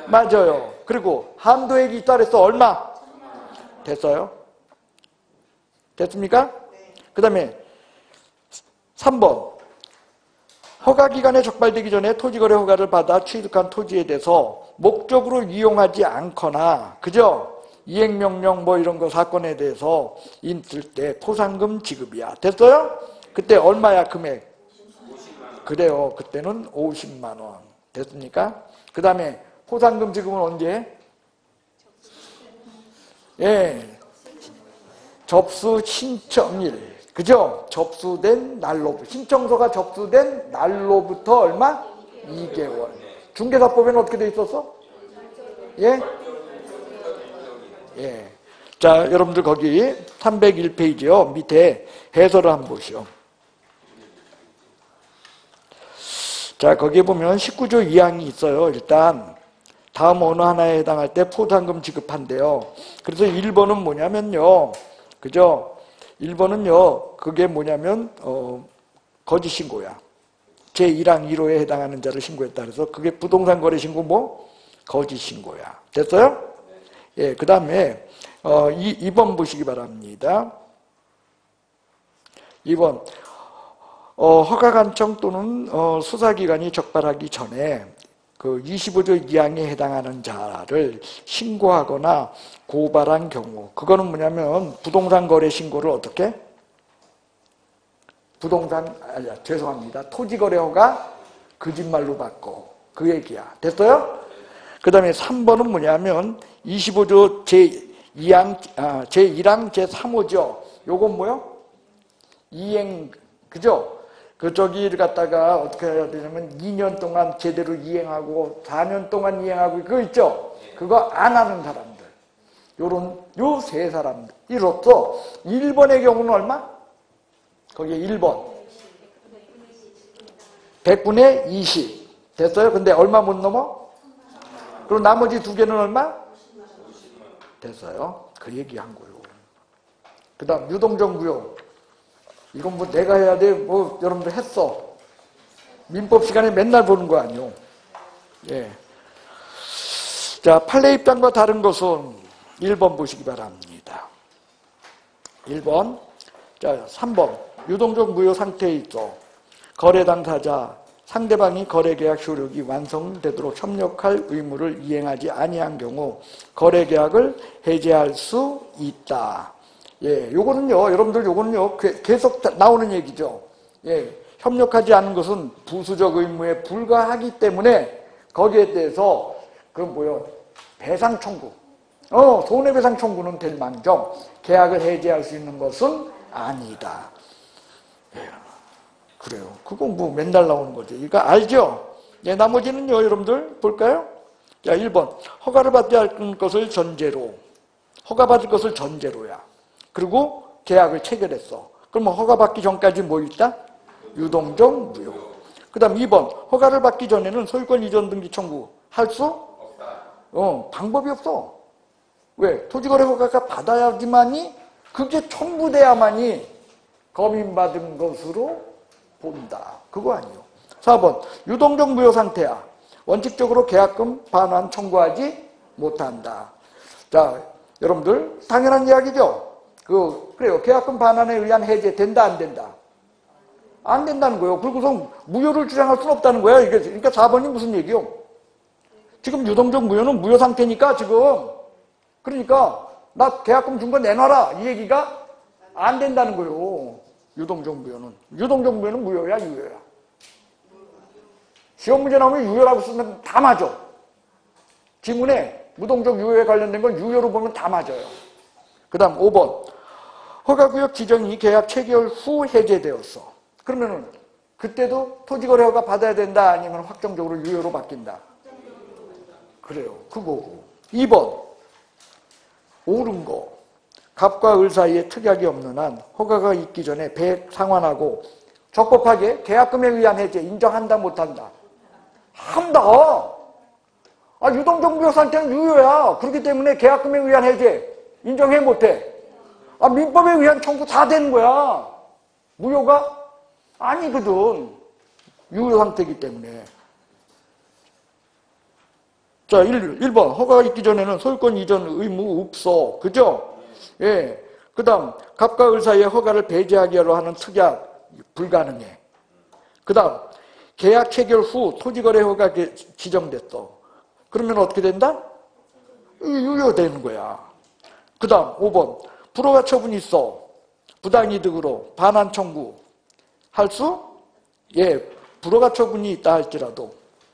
맞아요. 그리고 한도액이 있다 그랬어. 얼마? 됐어요? 됐습니까? 그 다음에 3번. 허가기간에 적발되기 전에 토지거래 허가를 받아 취득한 토지에 대해서 목적으로 이용하지 않거나, 그죠? 이행명령 뭐 이런 거 사건에 대해서 있을 때 포상금 지급이야. 됐어요? 그때 얼마야, 금액? 50만 원. 그래요. 그때는 50만 원. 됐습니까? 그 다음에 포상금 지급은 언제? 예. 접수 신청일. 그죠? 접수된 날로부터, 신청서가 접수된 날로부터 얼마? 2개월. 중개사법에는 어떻게 돼 있었어? 예? 예. 자, 여러분들 거기 301페이지요. 밑에 해설을 한번 보시오. 자, 거기에 보면 19조 2항이 있어요. 일단 다음 어느 하나에 해당할 때 포상금 지급한대요. 그래서 1번은 뭐냐면요. 그죠? 1번은요. 그게 뭐냐면 거짓 신고야. 제1항 1호에 해당하는 자를 신고했다. 그래서 그게 부동산 거래 신고 뭐? 거짓 신고야. 됐어요? 예, 그 다음에 2번 보시기 바랍니다. 2번. 허가관청 또는 수사기관이 적발하기 전에 그 25조 2항에 해당하는 자를 신고하거나 고발한 경우, 그거는 뭐냐면 부동산 거래 신고를 어떻게? 죄송합니다. 토지거래 허가 거짓말로 받고, 그 얘기야. 됐어요? 그 다음에 3번은 뭐냐면 25조 제1항 제3호죠. 요건 뭐요? 이행, 그죠? 저기를 갖다가 어떻게 해야 되냐면 2년 동안 제대로 이행하고 4년 동안 이행하고 그거 있죠? 그거 안 하는 사람들. 요 세 사람들. 이로써 1번의 경우는 얼마? 거기에 1번. 100분의 20. 됐어요? 근데 얼마 못 넘어? 그리고 나머지 두 개는 얼마? 됐어요? 그 얘기한 거예요. 그 다음 유동적 무효. 이건 뭐 내가 해야 돼? 뭐 여러분들 했어. 민법 시간에 맨날 보는 거 아니요. 예. 자, 판례 입장과 다른 것은 1번 보시기 바랍니다. 1번. 자, 3번. 유동적 무효 상태에 있어. 거래 당사자, 상대방이 거래계약 효력이 완성되도록 협력할 의무를 이행하지 아니한 경우 거래계약을 해제할 수 있다. 예, 요거는요, 여러분들 요거는요, 계속 나오는 얘기죠. 예, 협력하지 않은 것은 부수적 의무에 불과하기 때문에 거기에 대해서, 배상 청구. 손해배상 청구는 될 망정, 계약을 해제할 수 있는 것은 아니다. 예, 그래요. 그거 뭐 맨날 나오는 거죠. 이거 알죠? 예, 나머지는요, 여러분들 볼까요? 자, 1번. 허가를 받지 않은 것을 전제로. 허가받을 것을 전제로야. 그리고 계약을 체결했어. 그러면 허가받기 전까지 뭐 있다? 유동적 무효. 그 다음 2번. 허가를 받기 전에는 소유권 이전 등기 청구 할 수? 없다. 방법이 없어. 왜? 토지거래 허가가 받아야지만이 그게 청구돼야만이 검인받은 것으로 본다. 그거 아니에요. 4번. 유동적 무효 상태야. 원칙적으로 계약금 반환 청구하지 못한다. 자, 여러분들 당연한 이야기죠? 그래요. 계약금 반환에 의한 해제 된다, 안 된다? 안 된다는 거예요. 그리고서 무효를 주장할 수는 없다는 거예요. 그러니까 4번이 무슨 얘기요? 지금 유동적 무효는 무효 상태니까 지금. 그러니까 나 계약금 준 거 내놔라. 이 얘기가 안 된다는 거예요. 유동적 무효는. 유동적 무효는 무효야, 유효야. 시험 문제 나오면 유효라고 쓰면 다 맞아. 지문에 무동적 유효에 관련된 건 유효로 보면 다 맞아요. 그 다음 5번. 허가구역 지정이 계약 체결 후 해제되었어. 그러면은 그때도 토지거래 허가 받아야 된다, 아니면 확정적으로 유효로 바뀐다? 그래요. 그거고. 2번. 옳은 거. 갑과 을 사이에 특약이 없는 한 허가가 있기 전에 배액 상환하고 적법하게 계약금에 의한 해제 인정한다, 못한다? 한다. 유동적 무효 상태는 유효야. 그렇기 때문에 계약금에 의한 해제 인정해, 못해? 민법에 의한 청구 다 되는 거야. 무효가 아니거든. 유효 상태이기 때문에. 자, 1번. 허가가 있기 전에는 소유권 이전 의무 없어. 그죠? 예. 그 다음, 갑과 을 사이에 허가를 배제하기로 하는 특약 불가능해. 그 다음, 계약 체결 후 토지거래 허가 지정됐어. 그러면 어떻게 된다? 유효되는 거야. 그 다음, 5번. 불허가 처분이 있어. 부당이득으로 반환 청구. 할 수? 예. 불허가 처분이 있다 할지라도.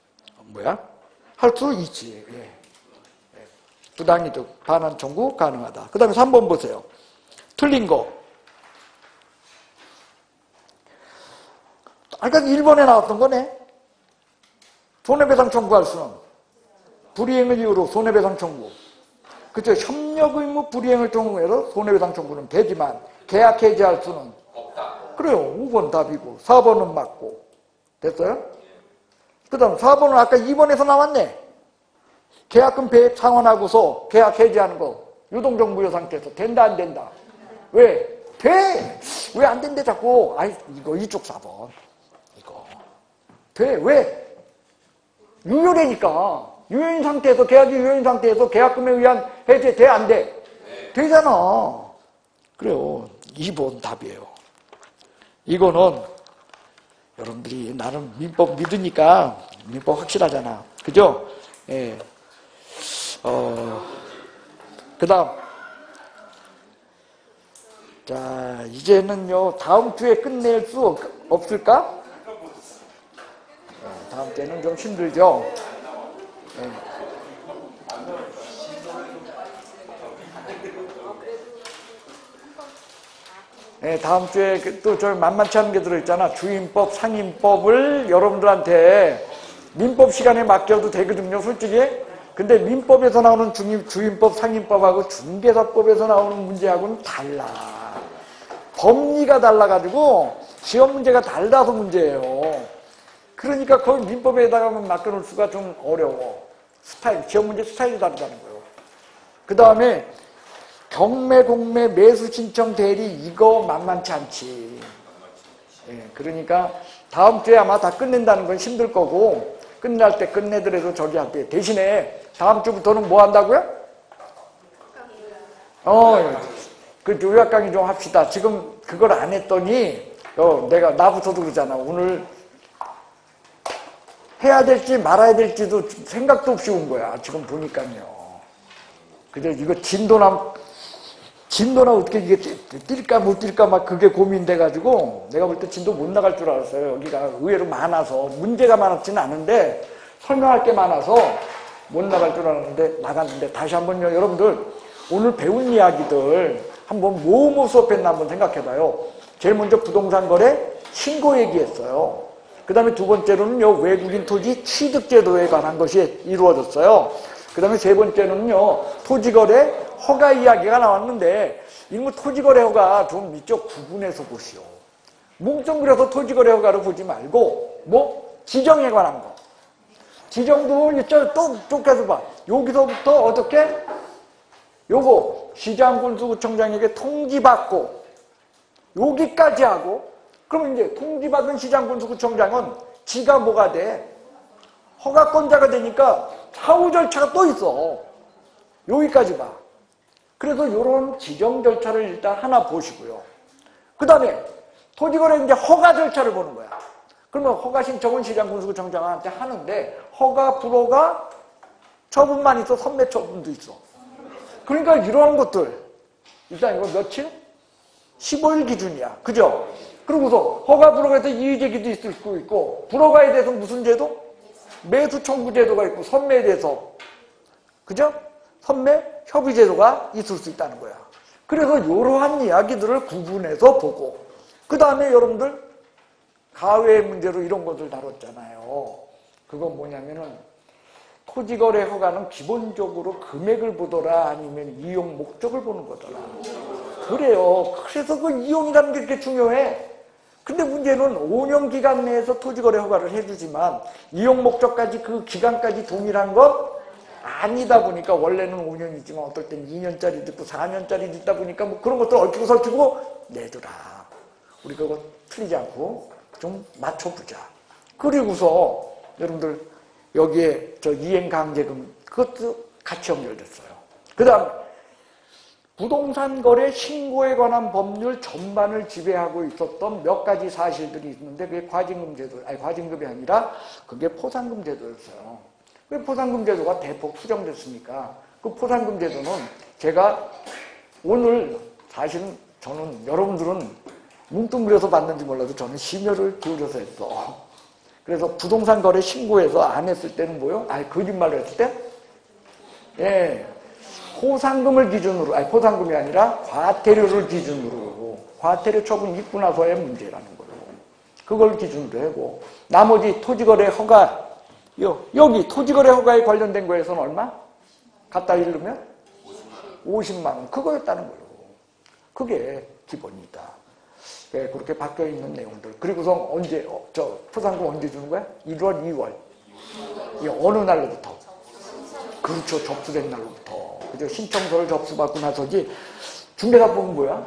할 수 있지. 예. 부당이득, 반환 청구 가능하다. 그 다음에 3번 보세요. 틀린 거. 아까 1번에 나왔던 거네. 손해배상 청구할 수는. 불이행을 이유로 손해배상 청구. 그쵸? 협력 의무 불이행을 통해서 손해배상 청구는 되지만 계약 해지할 수는 없다. 그래요. 5번 답이고 4번은 맞고. 됐어요? 그 다음 4번은 아까 2번에서 나왔네. 계약금 배액 상환하고서 계약 해지하는 거. 유동정부여 상태에서 된다 안 된다? 왜? 돼! 왜 안 된대 자꾸? 아이 이거 이쪽 4번. 이거. 돼. 왜? 유효되니까. 유효인 상태에서 계약이 유효인 상태에서 계약금에 의한 해제 돼 안 돼? 되잖아. 그래요. 2번 답이에요. 이거는 여러분들이 나는 민법 믿으니까 민법 확실하잖아. 그죠? 예. 그 다음. 자, 이제는요, 다음 주에 끝낼 수 없을까? 다음 때는 좀 힘들죠? 네, 다음 주에 또 저 만만치 않은 게 들어있잖아. 주임법, 상임법을 여러분들한테 민법 시간에 맡겨도 되거든요, 솔직히. 근데 민법에서 나오는 주임법, 상임법하고 중개사법에서 나오는 문제하고는 달라. 법리가 달라가지고 시험 문제가 달라서 문제예요. 그러니까 그걸 민법에다가만 맡겨놓을 수가 좀 어려워. 스타일, 시험 문제 스타일이 다르다는 거예요. 그 다음에 경매, 공매, 매수 신청 대리 이거 만만치 않지. 예, 그러니까 다음 주에 아마 다 끝낸다는 건 힘들 거고 끝날 때 끝내더라도 저기 할게. 대신에 다음 주부터는 뭐 한다고요? 그 요약 강의 좀 합시다. 지금 그걸 안 했더니 내가 나부터도 그러잖아. 오늘 해야 될지 말아야 될지도 생각도 없이 온 거야. 지금 보니까요. 근데 이거 진도나 어떻게 이게 뛸까 못 뛸까 막 그게 고민돼가지고 내가 볼 때 진도 못 나갈 줄 알았어요. 여기가 의외로 많아서 문제가 많았지는 않은데 설명할 게 많아서 못 나갈 줄 알았는데 나갔는데 다시 한번요. 여러분들 오늘 배운 이야기들 한번 뭐뭐 수업했나 한번 생각해봐요. 제일 먼저 부동산 거래 신고 얘기했어요. 그 다음에 두 번째로는요, 외국인 토지 취득제도에 관한 것이 이루어졌어요. 그 다음에 세 번째는요, 토지거래 허가 이야기가 나왔는데, 이거 토지거래 허가 좀 이쪽 구분해서 보시오. 뭉뚱그려서 토지거래 허가를 보지 말고, 지정에 관한 거. 지정도 이쪽 또 쪼개서 봐. 여기서부터 어떻게? 요거, 시장군수구청장에게 통지받고, 여기까지 하고, 그럼 이제 통지받은 시장군수구청장은 지가 뭐가 돼? 허가권자가 되니까 사후 절차가 또 있어. 여기까지 봐. 그래서 이런 지정 절차를 일단 하나 보시고요. 그 다음에 토지거래 이제 허가 절차를 보는 거야. 그러면 허가 신청은 시장군수구청장한테 하는데 허가 불허가 처분만 있어. 선매 처분도 있어. 그러니까 이러한 것들 일단 이거 며칠? 15일 기준이야. 그죠? 그러고서 허가 불허가 돼서 이의제기도 있을 수 있고 불허가에 대해서 무슨 제도? 매수 청구 제도가 있고 선매에 대해서 그죠? 선매 협의 제도가 있을 수 있다는 거야. 그래서 이러한 이야기들을 구분해서 보고 그 다음에 여러분들 가외 문제로 이런 것들 다뤘잖아요. 그건 뭐냐면은 토지거래 허가는 기본적으로 금액을 보더라 아니면 이용 목적을 보는 거더라. 그래요. 그래서 그 이용이라는 게 그렇게 중요해. 근데 문제는 5년 기간 내에서 토지거래 허가를 해주지만 이용 목적까지 그 기간까지 동일한 건 아니다 보니까 원래는 5년이지만 어떨 땐 2년짜리도 있고 4년짜리도 있다 보니까 뭐 그런 것들 얽히고 설키고 내더라. 우리 그거 틀리지 않고 좀 맞춰보자. 그리고서 여러분들 여기에 저 이행강제금 그것도 같이 연결됐어요. 그 다음에 부동산 거래 신고에 관한 법률 전반을 지배하고 있었던 몇 가지 사실들이 있는데 그게 과징금 제도, 아니 과징금이 아니라 그게 포상금 제도였어요. 왜 포상금 제도가 대폭 수정됐습니까? 그 포상금 제도는 제가 오늘 사실은 저는 여러분들은 뭉뚱그려서 봤는지 몰라도 저는 심혈을 기울여서 했어. 그래서 부동산 거래 신고에서 안 했을 때는 뭐요? 아니 거짓말을 했을 때? 예. 포상금을 기준으로, 아니 포상금이 아니라 과태료를 기준으로, 과태료 처분 있고 나서의 문제라는 거예요. 그걸 기준으로 하고 나머지 토지거래 허가, 여기 토지거래 허가에 관련된 거에서는 얼마? 갖다 잃으면 50만 원. 그거였다는 거예요. 그게 기본이다. 네, 그렇게 바뀌어 있는 내용들. 그리고서 언제, 포상금 언제 주는 거야? 1월, 2월. 이 어느 날로부터? 그렇죠. 접수된 날로부터. 그죠? 신청서를 접수받고 나서지. 중개사법은 뭐야?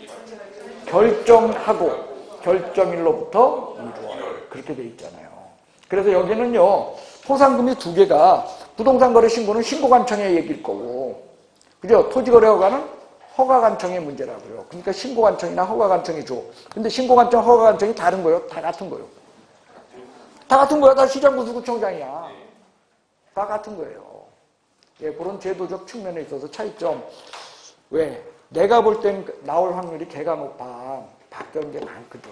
결정하고 결정일로부터 1월. 그렇게 돼 있잖아요. 그래서 여기는요. 포상금이 두 개가 부동산 거래 신고는 신고관청의 얘기일 거고, 그죠? 토지거래 허가는 허가관청의 문제라고요. 그러니까 신고관청이나 허가관청이 줘. 근데 신고관청, 허가관청이 다른 거예요? 다 같은 거예요. 다 같은 거야. 다 시장구수구청장이야. 다 같은 거예요. 예, 그런 제도적 측면에 있어서 차이점. 왜? 내가 볼 땐 나올 확률이 개가 높아. 바뀌는 게 많거든.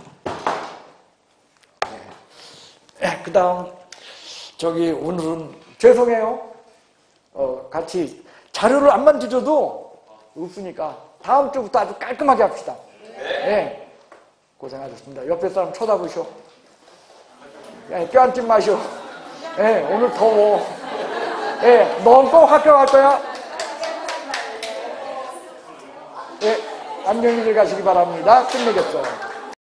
네. 그 다음, 오늘은, 죄송해요. 같이 자료를 안 만져줘도 없으니까 다음 주부터 아주 깔끔하게 합시다. 네. 고생하셨습니다. 옆에 사람 쳐다보시오. 네, 껴안지 마시오. 네, 오늘 더워. 네, 넌 꼭 학교 갈 거야? 네, 안녕히 가시기 바랍니다. 끝내겠어.